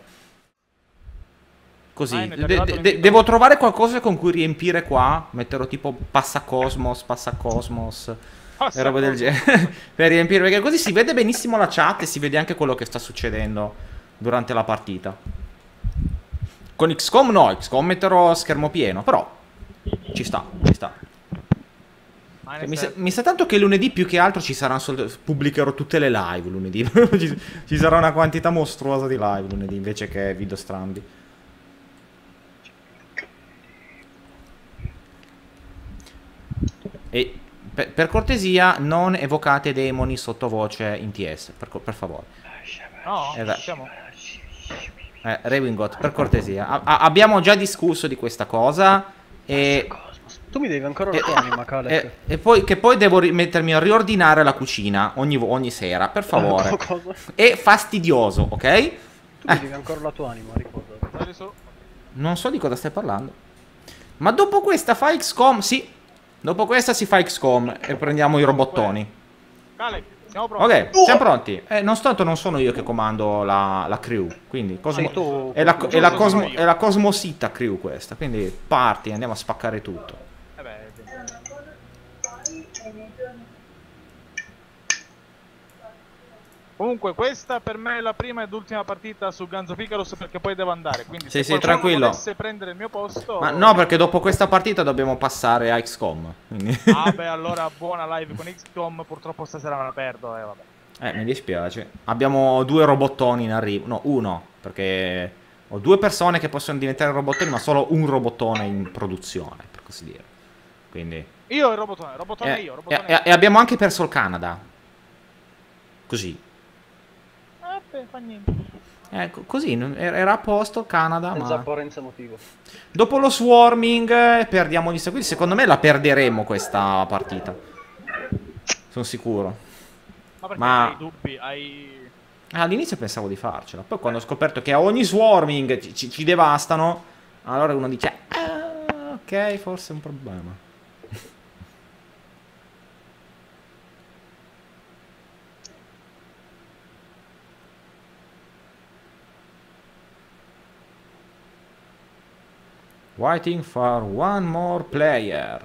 Così, Ah, ne è de- arrivato de- l'invito. devo trovare qualcosa con cui riempire qua. Metterò tipo passacosmos, passacosmos Passa e roba del cosa. genere. Per riempire, perché così si vede benissimo la chat e si vede anche quello che sta succedendo durante la partita. Con X COM no, X COM metterò schermo pieno, però ci sta, ci sta. Ah, ne Mi sa, stai- mi sa tanto che lunedì più che altro ci saranno sol- pubblicherò tutte le live lunedì. ci, ci sarà una quantità mostruosa di live lunedì invece che video strambi. E per, per cortesia non evocate demoni sottovoce in T S, per, per favore. No, Eh, beh. siamo... Eh, Rewingot, per cortesia. A- a- abbiamo già discusso di questa cosa e... Tu mi devi ancora la E, tua anima, Caleb. e- e poi che poi devo ri- mettermi a riordinare la cucina ogni, vo- ogni sera, per favore. Cosa? È fastidioso, ok? Tu Eh. mi devi ancora la tua anima, ricorda. Sali su. Non so di cosa stai parlando. Ma dopo questa fa X COM? Sì. Dopo questa si fa X COM e prendiamo i robottoni. Caleb, siamo pronti. Ok, siamo pronti. Eh, non tanto non sono io che comando la, la crew. Quindi Cosmo- Sei tu. è, la, è, la Sono Cosmo- io. è la Cosmosita crew questa. Quindi parti, andiamo a spaccare tutto. Eh beh, comunque questa per me è la prima ed ultima partita su Guns of Icarus perché poi devo andare. Quindi Sì, se sì, qualcuno tranquillo. volesse prendere il mio posto... Ma no, perché dopo questa partita dobbiamo passare a X COM. Quindi... Ah beh, allora buona live con X COM, purtroppo stasera me la perdo e vabbè. Eh, mi dispiace. Abbiamo due robottoni in arrivo. No, uno. Perché ho due persone che possono diventare robottoni, ma solo un robottone in produzione, per così dire. Quindi... Io il robottone, robottone E, io, robottone e- e abbiamo anche perso il Canada. Così. io. Ah beh, fa niente. Ecco, così. non- Era a posto il Canada, Senza ma... apparenza motivo. Dopo lo swarming eh, perdiamo gli seguiti. Secondo me la perderemo questa partita. Sono sicuro. Ma perché Ma- hai dubbi? Hai... All'inizio pensavo di farcela, poi quando ho scoperto che a ogni swarming ci, ci- ci devastano, allora uno dice, ah, ok, forse è un problema. Waiting for one more player.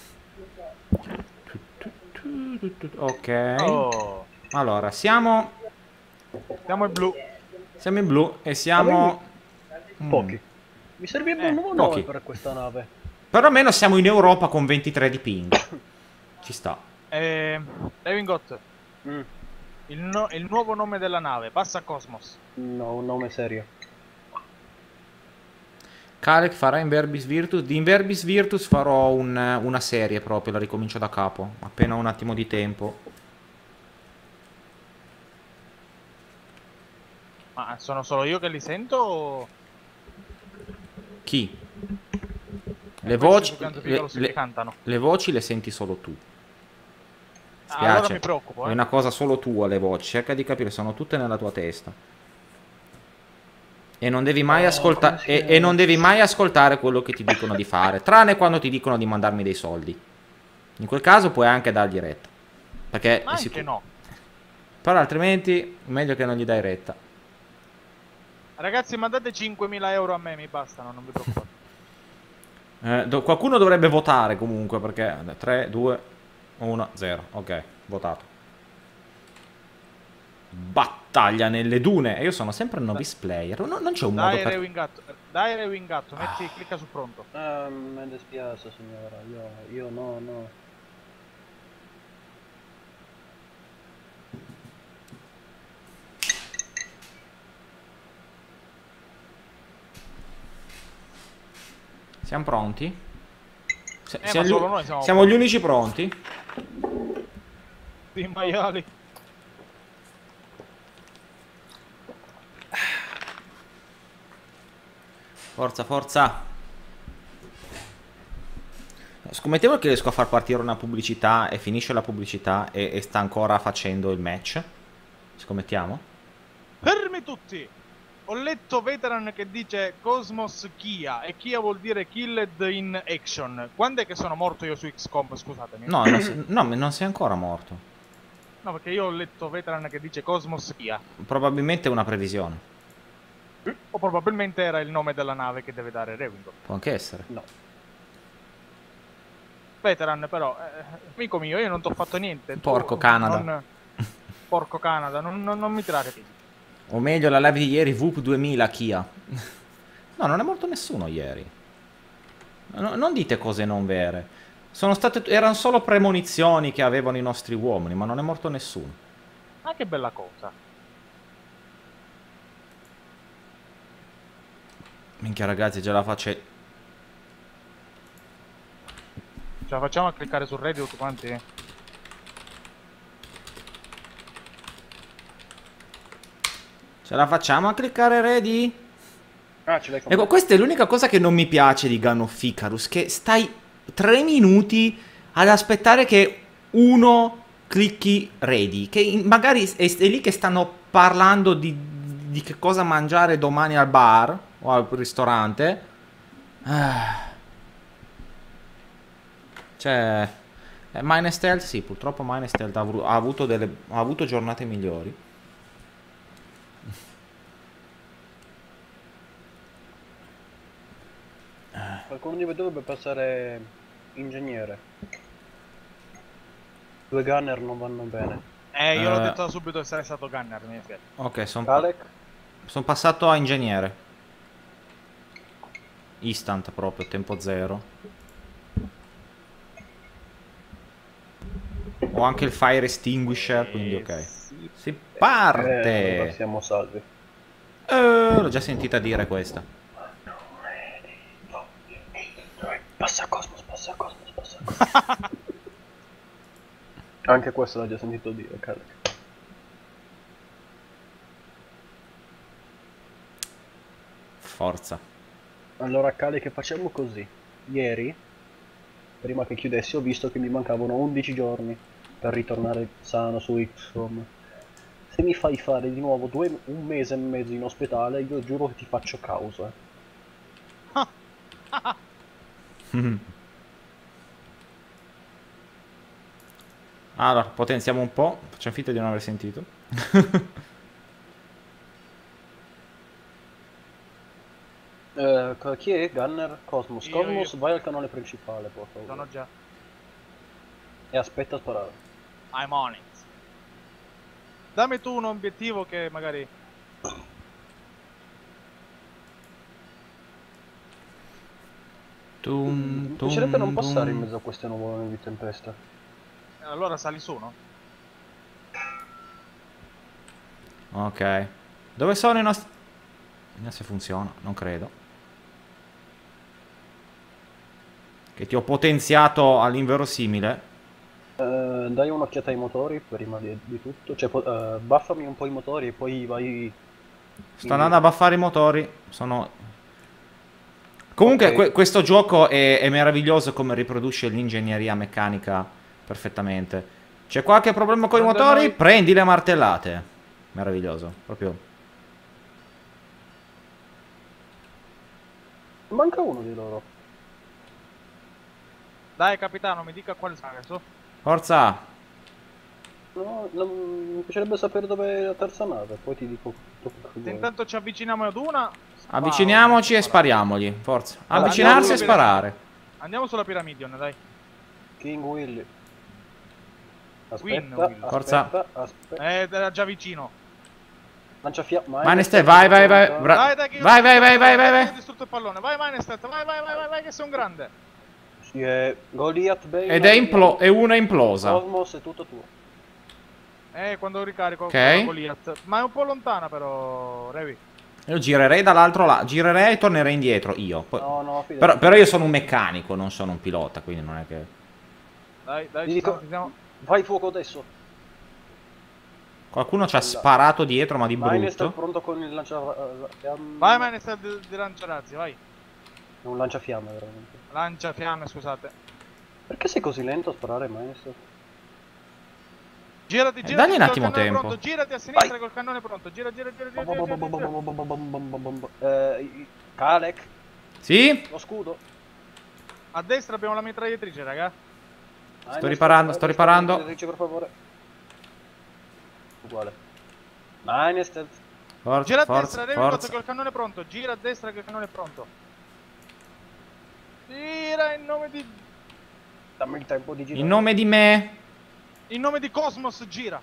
Ok. Oh, Allora, siamo... siamo in blu. Siamo in blu e siamo... Mm. Pochi. Mi servirebbe Eh, un nuovo pochi. nome per questa nave. Però almeno siamo in Europa con ventitré di ping. Ci sta. Eh, Revingot, Mm, il, no- il nuovo nome della nave, passa a Cosmos. no, un nome serio. Kalec farà Inverbis Virtus. Di Inverbis Virtus farò un- una serie proprio, la ricomincio da capo. Appena ho un attimo di tempo. Ma sono solo io che li sento o... Chi? Le questi voci, su Guns of le, Icarus le- che cantano? le voci le senti solo tu. Ah, allora Spiace. mi preoccupo, È eh. una cosa solo tua le voci. Cerca di capire, sono tutte nella tua testa. E non devi mai Oh, ascoltare. come si E, chiama? e non devi mai ascoltare quello che ti dicono di fare. Tranne quando ti dicono di mandarmi dei soldi. In quel caso puoi anche dargli retta. Perché Ma è anche sicuro. no. Però altrimenti meglio che non gli dai retta. Ragazzi, mandate cinquemila euro a me, mi bastano, non vi preoccupate. Eh, do- qualcuno dovrebbe votare comunque. Perché tre, due, uno, zero. Ok, votato. Battaglia nelle dune. E io sono sempre un novice player. No- non c'è un modo Dai per. Rewingatto, dai Rewingatto, metti, clicca su pronto. Ah, mi dispiace signora, io, io no, no. Siamo pronti? Se- Eh, siamo, ma gli, solo noi siamo siamo gli unici pronti? Di maiali. Forza, forza. Scommettiamo che riesco a far partire una pubblicità e finisce la pubblicità e, e sta ancora facendo il match. Scommettiamo? Fermi tutti! Ho letto Veteran che dice Cosmos Kia e Kia vuol dire Killed in Action. Quando è che sono morto io su X COM, scusatemi? No, non, si- no, non sei ancora morto. No, perché io ho letto Veteran che dice Cosmos Kia. Probabilmente è una previsione. O probabilmente era il nome della nave che deve dare Rewingo. Può anche essere. No. Veteran però, eh, amico mio, io non ti ho fatto niente. Tu Porco Canada. non- Porco Canada, non, non, non mi tirare piedi. O meglio, la live di ieri, V U P duemila Kia. No, non è morto nessuno ieri. No, non dite cose non vere. Sono state, erano solo premonizioni che avevano i nostri uomini, ma non è morto nessuno. Ma che bella cosa. Minchia ragazzi, già la faccio. Cioè Ce la facciamo a cliccare sul ready tutti quanti? Ce la facciamo a cliccare ready? Ah, ce l'hai con Ecco, questa è l'unica cosa che non mi piace di Gun of Icarus, che stai tre minuti ad aspettare che uno clicchi ready, che in- magari è, è lì che stanno parlando di, di che cosa mangiare domani al bar o al ristorante. Ah. Cioè, eh, Mine Stealth, sì, purtroppo Mine Stealth ha, avru- ha avuto delle, ha avuto giornate migliori. Qualcuno di voi dovrebbe passare ingegnere. Due gunner non vanno bene. Eh, io l'ho Eh. detto da subito che sarei stato gunner, mi dispiace. Ok, sono Alec? son passato a ingegnere. Instant proprio, tempo zero. Ho anche il fire extinguisher, quindi ok. Sì. Si Eh, parte! allora siamo salvi. Eh, l'ho già sentita dire questa. Passa Cosmos, passa Cosmos, passa Cosmos. Anche questo l'ho già sentito dire, Alec. Forza. Allora, Cale, che facciamo così? Ieri, prima che chiudessi, ho visto che mi mancavano undici giorni per ritornare sano su X-Rom. Se mi fai fare di nuovo due, un mese e mezzo in ospedale, io giuro che ti faccio causa. Allora, potenziamo un po'. Facciamo finta di non aver sentito. Eh, co- chi è? Gunner? Cosmos. Io, Cosmos, io. vai al canale principale, per favore. Sono già. E aspetta a sparare. I'm on it. Dammi tu un obiettivo che magari... Tum, Mi piacerebbe tum, non passare in tum. mezzo a queste nuvolone di tempesta. Allora sali su, no? Ok. Dove sono i nostri... Vediamo se funziona, non credo. Che ti ho potenziato all'inverosimile. Eh, dai un'occhiata ai motori prima di, di tutto. Cioè, po- eh, buffami un po' i motori e poi vai... Sto andando a buffare i motori. Sono... Comunque Ok. que- questo gioco è, è meraviglioso come riproduce l'ingegneria meccanica perfettamente. C'è qualche problema con i Non da motori? noi. Prendi le martellate. Meraviglioso, proprio. Manca uno di loro. Dai capitano, mi dica quale sale su. Forza! No, non- mi piacerebbe sapere dove è la terza nave, poi ti dico tutto quello che Se vuoi. intanto ci avviciniamo ad una... Avviciniamoci e spara. spariamogli. Forza. Allora, Avvicinarsi e andiamo- sparare. Andiamo sulla Pyramidion, dai. King Willy. Queen Aspetta, Willy. Forza. aspetta, aspetta. Eh, era già vicino. Lanciafiamme. Minestet, vai, vai, vai. Bra- Dai, dai, che io vai, ho vai, vai, distrutto vai, il vai, pallone, vai. Ho distrutto il pallone. Vai, Minestet, vai, vai, vai, vai, vai, che sei un grande. Sì, è Goliath Bane. Ed è, implo- è una implosa. Cosmos è tutto tuo. Eh, quando ricarico Ok. con Goliath. Ma è un po' lontana però, Revi. Io girerei dall'altro lato. Girerei e tornerei indietro io. Poi- No, no, fidati. Però, però io sono un meccanico, non sono un pilota, quindi non è che... Dai, dai, Ti ci dico- siamo, ci siamo. Vai fuoco adesso. Qualcuno ci ha sparato dietro, ma di Minestet è brutto. pronto con il lanciafiamme. Vai, Minestet di, di lanciarazzi, vai. È un lanciafiamme veramente. Lancia fiamme, scusate. Perché sei così lento a sparare, Minestet? Girati, Eh, girati. dagli un col attimo cannone tempo. Pronto. Girati a sinistra Vai. col cannone pronto. Gira, gira, gira, gira, gira, gira, gira. Eh, i- Kalek, Sì? lo scudo. A destra abbiamo la mitragliatrice, raga. Minestet, riparando, vai, sto vai, riparando. mitragliatrice, per favore. Uguale. Minestet. Forza, Gira a forza, destra, Revi fatto forza. col cannone pronto. Gira a destra che il cannone è pronto. Gira in nome di... Dammi il tempo di girare. In nome di me. In nome di Cosmos, gira.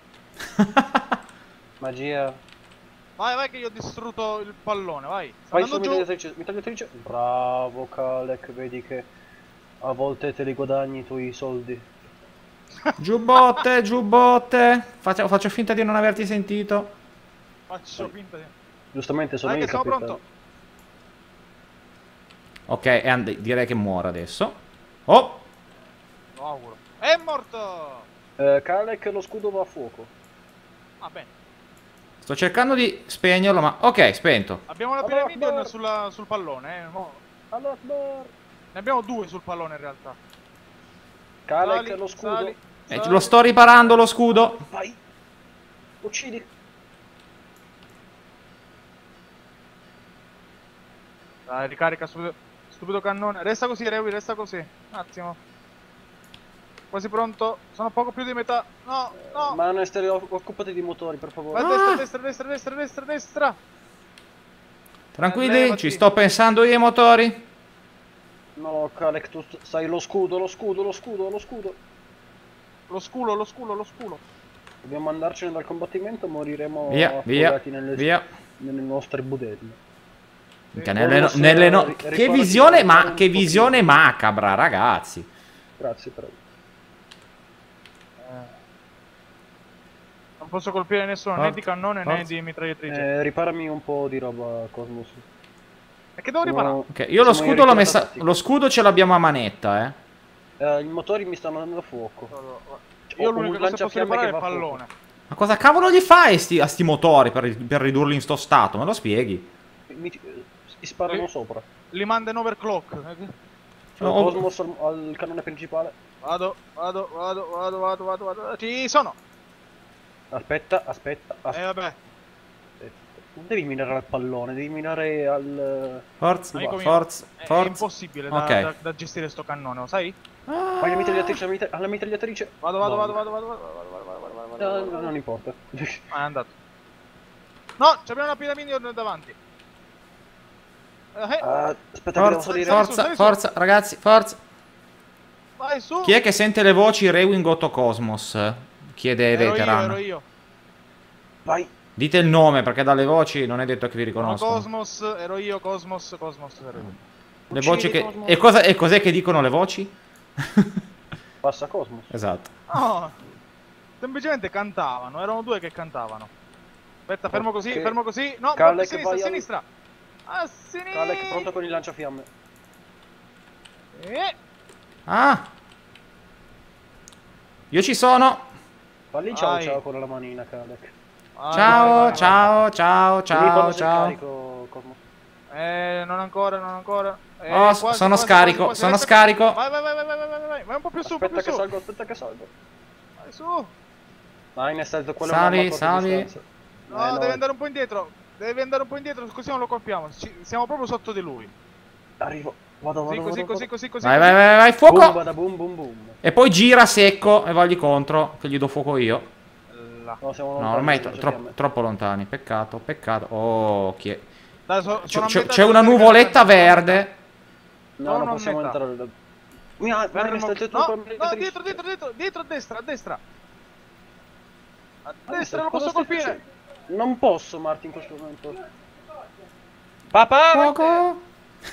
Magia. Vai, vai che io ho distrutto il pallone, vai. Sta Vai su andando giù. mitragliatrice, mitragliatrice. Bravo Kalek, vedi che a volte te li guadagni i tuoi soldi. Giubbotte, giubbotte. Faccio, faccio finta di non averti sentito. Faccio finta di... Giustamente sono Vai io che il siamo capitano. Ok, e and- direi che muore adesso. Oh! Lo auguro. È morto! Eh, Kalek, lo scudo va a fuoco. Ah, bene. Sto cercando di spegnerlo, ma... Ok, spento. Abbiamo la Allora, Pyramidion Akbar. sulla, sul pallone, eh. mo- Allah Akbar. Ne abbiamo due sul pallone in realtà. Kalek, Sali, lo scudo. sali, Eh, sali. lo sto riparando lo scudo. Vai. Uccidi. Dai, ricarica subito, subito cannone. Resta così, Rewi, resta così. Un attimo. Quasi pronto. Sono poco più di metà. No, no. Manester, occupati di motori, per favore. Vai a destra, destra, destra, destra, destra, destra. Tranquilli, Levati. ci sto pensando io ai motori. No, Kalek, tu sai lo scudo, lo scudo, lo scudo, lo scudo. Lo sculo, lo sculo, lo sculo. Dobbiamo andarcene dal combattimento, moriremo Via, via, affogati nelle, via. nelle nostre budelle. Minchia, nelle no- Bonus, nelle no- ri- che ricordi visione, di ma fare un che po' di- visione macabra, ragazzi. Grazie, prego. Non posso colpire nessuno, né Forza, di cannone né forza. di mitragliatrice. Eh, riparami un po' di roba, Cosmos. E che devo riparare? No, Ok, io lo siamo in scudo l'ho ritardo messa. tattico. Lo scudo ce l'abbiamo a manetta, eh. Eh, I motori mi stanno dando fuoco. Io Ho l'unica un cosa che posso lanciafiamme riparare è che il va a pallone. Ma cosa cavolo gli fai a sti, a sti motori per, per ridurli in sto stato? Me lo spieghi? Mi, mi sparano Eh. sopra. Li manda in overclock. Oh. Cosmos al, al cannone principale. Vado, vado, vado, vado, vado, vado, vado. Ci sono. Aspetta, aspetta, Eh aspetta. vabbè. Non devi minare al pallone, devi minare al... Forza, Amico mio, forza, È, è forza. impossibile da, Ok. da- da gestire sto cannone, lo sai? Ah. Vai alla mitragliatrice, alla mitri- alla mitragliatrice. Vado, vado, No, vado, vado, vado, vado, vado, vado, vado, vado, vado, no, vado. no, non importa. Ah, è andato. No, abbiamo una Pyramidion davanti. Eh, eh, Ah, aspetta che devo Forza, salire. sali su, forza, sali su. forza, ragazzi, forza. vai su. Chi è che sente le voci Rewing Otto Cosmos? Chiede Ero io, Veteran. ero io. Vai. Dite il nome perché dalle voci non è detto che vi Sono riconoscono. Cosmos, ero io, Cosmos, Cosmos, ero io. Le Uccidi voci che... Cosmos. E, cosa... e cos'è che dicono le voci? Passa Cosmos. Esatto. No, semplicemente cantavano, erano due che cantavano. Aspetta, fermo così, Ok. fermo così. No, Kalek, a sinistra, a vai al- sinistra. A sinistra. Kalek, pronto con il lanciafiamme. Eh, Ah! Io ci sono! Falli ciao Vai. ciao con la manina, Kalek. vai, Ciao, vai, vai, ciao, ciao, Dimmi quando ciao, sei ciao. carico, Cosmos. vai. Eh, non ancora, non ancora. Eh, Oh, quasi, sono quasi, scarico, quasi, quasi. sono Resta- scarico. Vai, vai, vai, vai, vai, vai, vai, vai, vai un po' più su, un po' Aspetta più che su. salgo, aspetta che salgo. Vai su. Vai, nel senso, quello Sali, è una corta sali. distanza. No, Eh, no, devi andare un po' indietro. Devi andare un po' indietro, così non lo colpiamo. Ci- siamo proprio sotto di lui. Arrivo. Vado, vado, Così, così, vado, così, vado. così, così. Vai, così. vai, vai, vai, Boom, fuoco! vada, boom, boom, boom. E poi gira secco e vogli contro, che gli do fuoco io. Là. No, siamo No, lontani ormai dal tro- lanciafiamme. troppo, troppo lontani. Peccato, peccato. Oh, chi è? Dai, so- C'è, sono a c'è- metà c'è della una nuvoletta caricata. verde. No, Sono non a possiamo metà. entrare. da- Mi ha, Fermo- ma stai tu no, con no, la dietro, dietro, dietro, dietro, a destra, a destra. A Ma destra lo cosa posso stai colpire. facendo? Non posso, Marti, in questo momento. Papà! Fuoco!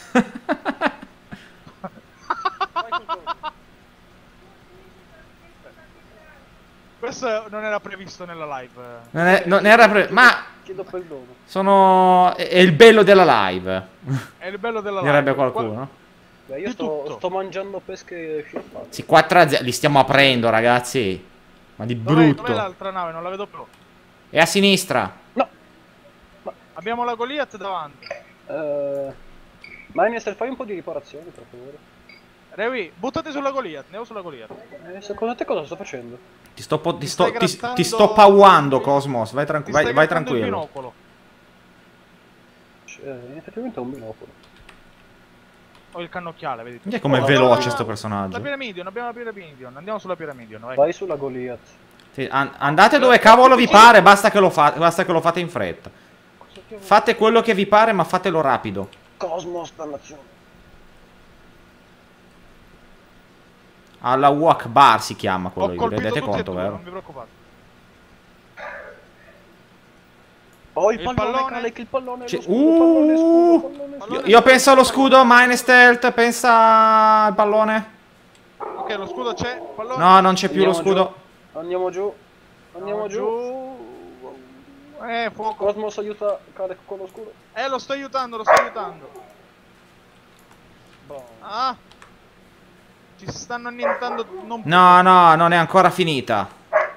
Questo non era previsto nella live. Non, è- non era pre- Ma Chiedo perdono. sono... È, è il bello della live. È il bello della live. Direbbe Qua- qualcuno. Beh, io Di sto, tutto. sto mangiando pesche sciorpate. Sì, quattro a zero. Li stiamo aprendo, ragazzi. Ma di Dov'è, dov'è brutto. l'altra nave? Non la vedo più. È a sinistra. No! Abbiamo la Goliath davanti. Eh... Minester, fai un po' di riparazioni, per favore. Rewi, buttati sulla Goliath. Andiamo sulla Goliath. Eh, secondo te cosa sto facendo? Ti sto, po- ti Ti sto, stai ti, grattando- ti sto pauando, Cosmos. Vai, Ti tranqu- stai vai, vai grattando il tranquillo. binocolo. Eh, effettivamente è un binocolo. Ho il cannocchiale, vedi. Vedi com'è Oh, veloce no. sto La personaggio. Pyramidion, abbiamo la Pyramidion. Andiamo sulla Pyramidion, vai. Vai sulla Goliath. Sì, an- andate dove cavolo vi pare, basta che, lo fa- basta che lo fate in fretta. Fate quello che vi pare, ma fatelo rapido. Cosmos, dannazione. Alla Walk Bar si chiama quello, Ho vi colpito rendete tutti e conto, due, vero? non vi preoccupate. Oh, il Il pallone, pallone. Kalek, il pallone, C'è- lo scudo, pallone, Uh. scudo, pallone, Pallone. Io, io penso allo scudo, Mine Stealth, pensa al pallone. Ok, lo scudo c'è. Pallone. No, non c'è più lo Andiamo scudo. giù. Andiamo giù. Andiamo giù. Eh, fuoco. Cosmos aiuta Kalek con lo scudo. Eh, lo sto aiutando, lo sto aiutando. Boh. Ah, Ci stanno annientando. Non... No, no, non è ancora finita.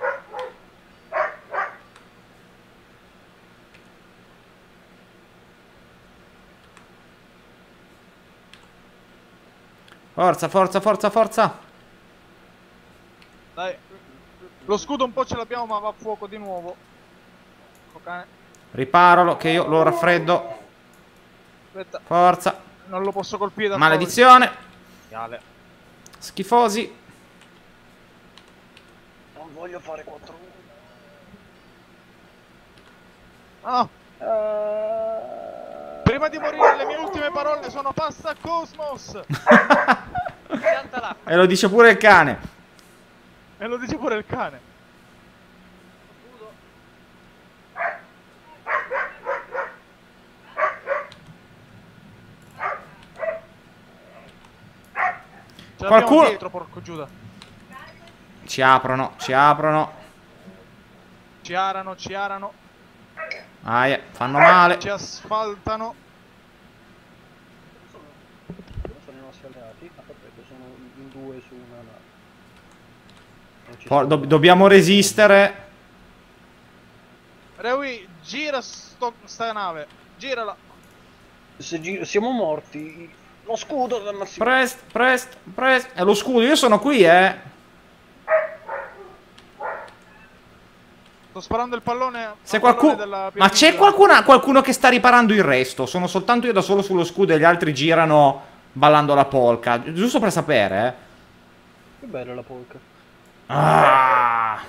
Forza, forza, forza, forza. Dai. Lo scudo un po' ce l'abbiamo, ma va a fuoco di nuovo. Oh, cane. Riparalo, che io lo raffreddo. Aspetta, Forza. non lo posso colpire da Maledizione. fuori. Schifosi. Non voglio fare quattro uno. Ah, Uh... prima di morire le mie ultime parole sono passa Cosmos. Piantala. E lo dice pure il cane. E lo dice pure il cane. Ce l'abbiamo Qualcuno- dietro, porco Giuda. Ci aprono, ci aprono. Ci arano, ci arano, Aia, fanno male. ci asfaltano. Dove sono i nostri alleati? Ah, perfetto, sono in due su una nave. Non ci Po- sono- do- dobbiamo resistere. Rewi, gira sto, sta nave. Girala. Se gi- siamo morti. Lo scudo del massimo. Prest, prest, prest. È lo scudo, io sono qui, eh. Sto sparando il pallone. Se al qualcuno... pallone della Ma c'è piramide. qualcuna- qualcuno che sta riparando il resto. Sono soltanto io da solo sullo scudo e gli altri girano ballando la polka. Giusto per sapere, eh. Che bella la polka. Ah.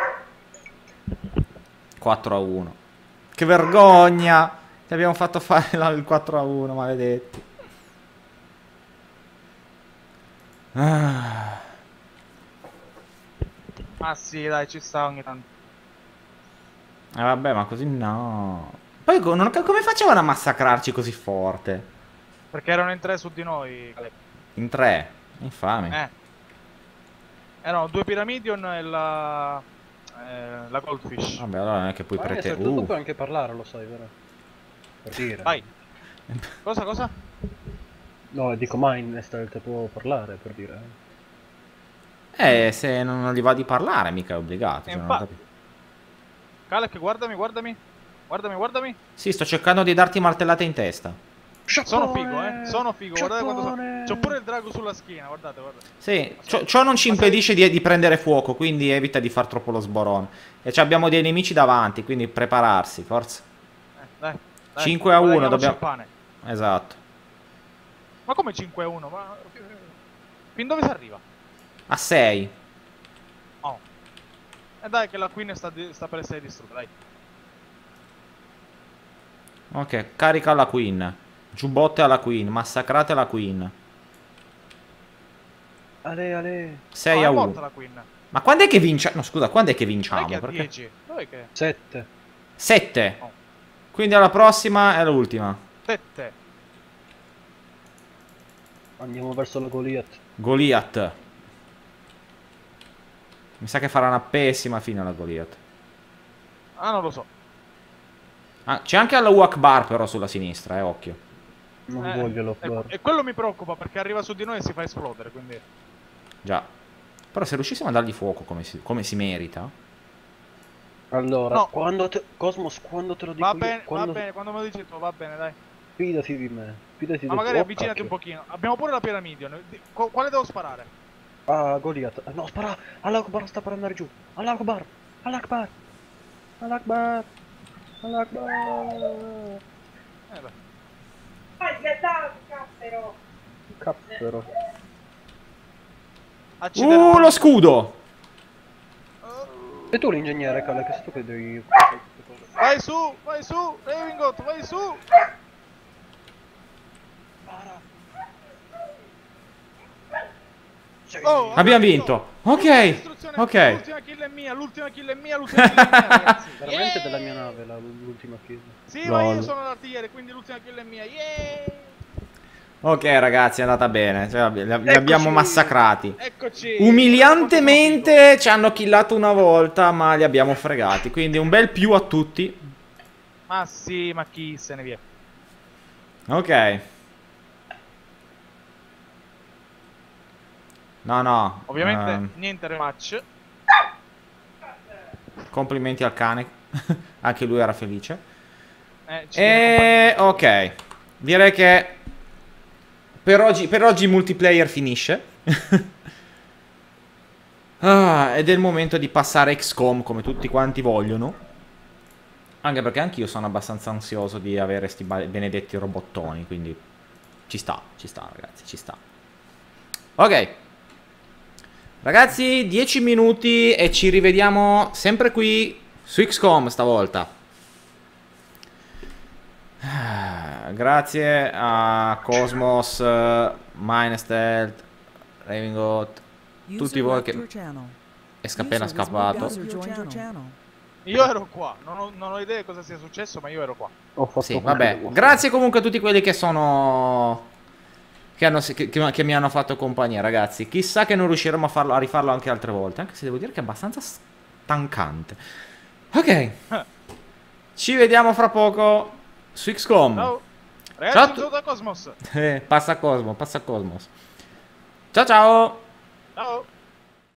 quattro a uno. Che vergogna. Ti abbiamo fatto fare la- il quattro a uno, maledetti. Ah. Ah sì, dai, ci sta ogni tanto. Eh vabbè, ma così no. Poi co- non- come facevano a massacrarci così forte? Perché erano in tre su di noi. Caleb. In tre. Infame. Eh. Erano due Pyramidion e la... Eh, la Goldfish. Vabbè, allora non è che puoi Ma pretendere. adesso tu Uh. puoi anche parlare, lo sai, vero? Per dire. Vai. Cosa, cosa? No, dico Minestelt può parlare, per dire. Eh, se non non gli va di parlare, mica è obbligato. E se non ho infatti. capito. Kalek, guardami, guardami. Guardami, guardami. Sì, sto cercando di darti martellate in testa. Sono figo, eh. Sono figo, guardate quanto sono. Sciappone! C'ho pure il drago sulla schiena, guardate, guardate. Sì, ciò, ciò non ci impedisce di, di prendere fuoco, quindi evita di far troppo lo sborone. E ci abbiamo dei nemici davanti, quindi prepararsi, forza. Eh, dai. dai. cinque a uno, Guadagniamoci dobbiamo... il pane. Esatto. Ma come cinque a uno? Ma... Fin dove si arriva? A sei. Oh. E dai che la Queen sta, di- sta per essere distrutta, dai. Ok, carica la Queen. Giubbotte alla Queen, massacrate la Queen. Ale, ale. sei Ah, a è morta uno. la Queen. Ma quando è che vinciamo? No, scusa, quando è che Dai vinciamo? che a Perché... dieci. Dov'è che? Sette. sette. Oh. Quindi alla prossima è l'ultima. sette. Andiamo verso la Goliath. Goliath. Mi sa che farà una pessima fine la Goliath. Ah, non lo so. Ah, c'è anche Allahu Akbar però sulla sinistra, eh, occhio. Non Eh, voglio lo e, e quello mi preoccupa perché arriva su di noi e si fa esplodere, quindi... Già. Però se riuscissimo a dargli fuoco come si, come si merita. Allora, No. quando te... Cosmos, quando te lo dico Va io, bene, quando... va bene, quando me lo dici tu, va bene, dai. Fidati di me. Fidati Ma del magari tuo avvicinati un cacchio. pochino. Abbiamo pure la Pyramidion. Di- qu- Quale devo sparare? Ah, Goliath. No, spara! All'Akbar sta per andare giù. All'Akbar! All'Akbar! All'Akbar! All'Akbar! Eh beh. Cappero. Accidenti. Uh, lo scudo! E tu l'ingegnere, Calle, che sei tu che devi... Vai su, vai su, Ravingot, vai su. Oh, Abbiamo vinto. Ok, Distruzione. ok. L'ultima kill è mia, l'ultima kill è mia, l'ultima kill è mia, ragazzi. Veramente Yeah! della mia nave la- l'ultima kill. Sì, ma io Lol. sono l'artigliere, quindi l'ultima kill è mia. Yeah! Ok ragazzi, è andata bene. Cioè, li, li abbiamo Eccoci. massacrati. Eccoci. Umiliantemente ci hanno killato una volta, ma li abbiamo fregati. Quindi un bel più a tutti. Ma sì, ma chi se ne vie. Ok. No, no. Ovviamente ehm, niente rematch. complimenti al cane. Anche lui era felice. Eh, ci tiene E compagnia. ok. Direi che per oggi, per oggi il multiplayer finisce. Ah, ed è il momento di passare X COM come tutti quanti vogliono. Anche perché anch'io sono abbastanza ansioso di avere sti ba- benedetti robottoni. Quindi ci sta, ci sta, ragazzi, ci sta. Ok. Ragazzi, dieci minuti e ci rivediamo sempre qui su X COM stavolta. Ah, grazie a Cosmos, uh, Minestealth, Ravengot, tutti User voi left che your channel. è sca- appena User was moved out scappato. of your channel. Io ero qua, non ho, non ho idea di cosa sia successo, ma io ero qua. Ho fatto Sì, quello che vabbè. dovevo Grazie comunque a tutti quelli che sono... Che, hanno, che, che- che mi hanno fatto compagnia, ragazzi. Chissà che non riusciremo a, farlo, a rifarlo anche altre volte. Anche se devo dire che è abbastanza stancante. Ok. Ci vediamo fra poco su X COM. Ciao. Ciao a Ragazzi, un tu- saluto da Cosmos. Eh, passa Cosmo, passa Cosmos. Ciao ciao. Ciao.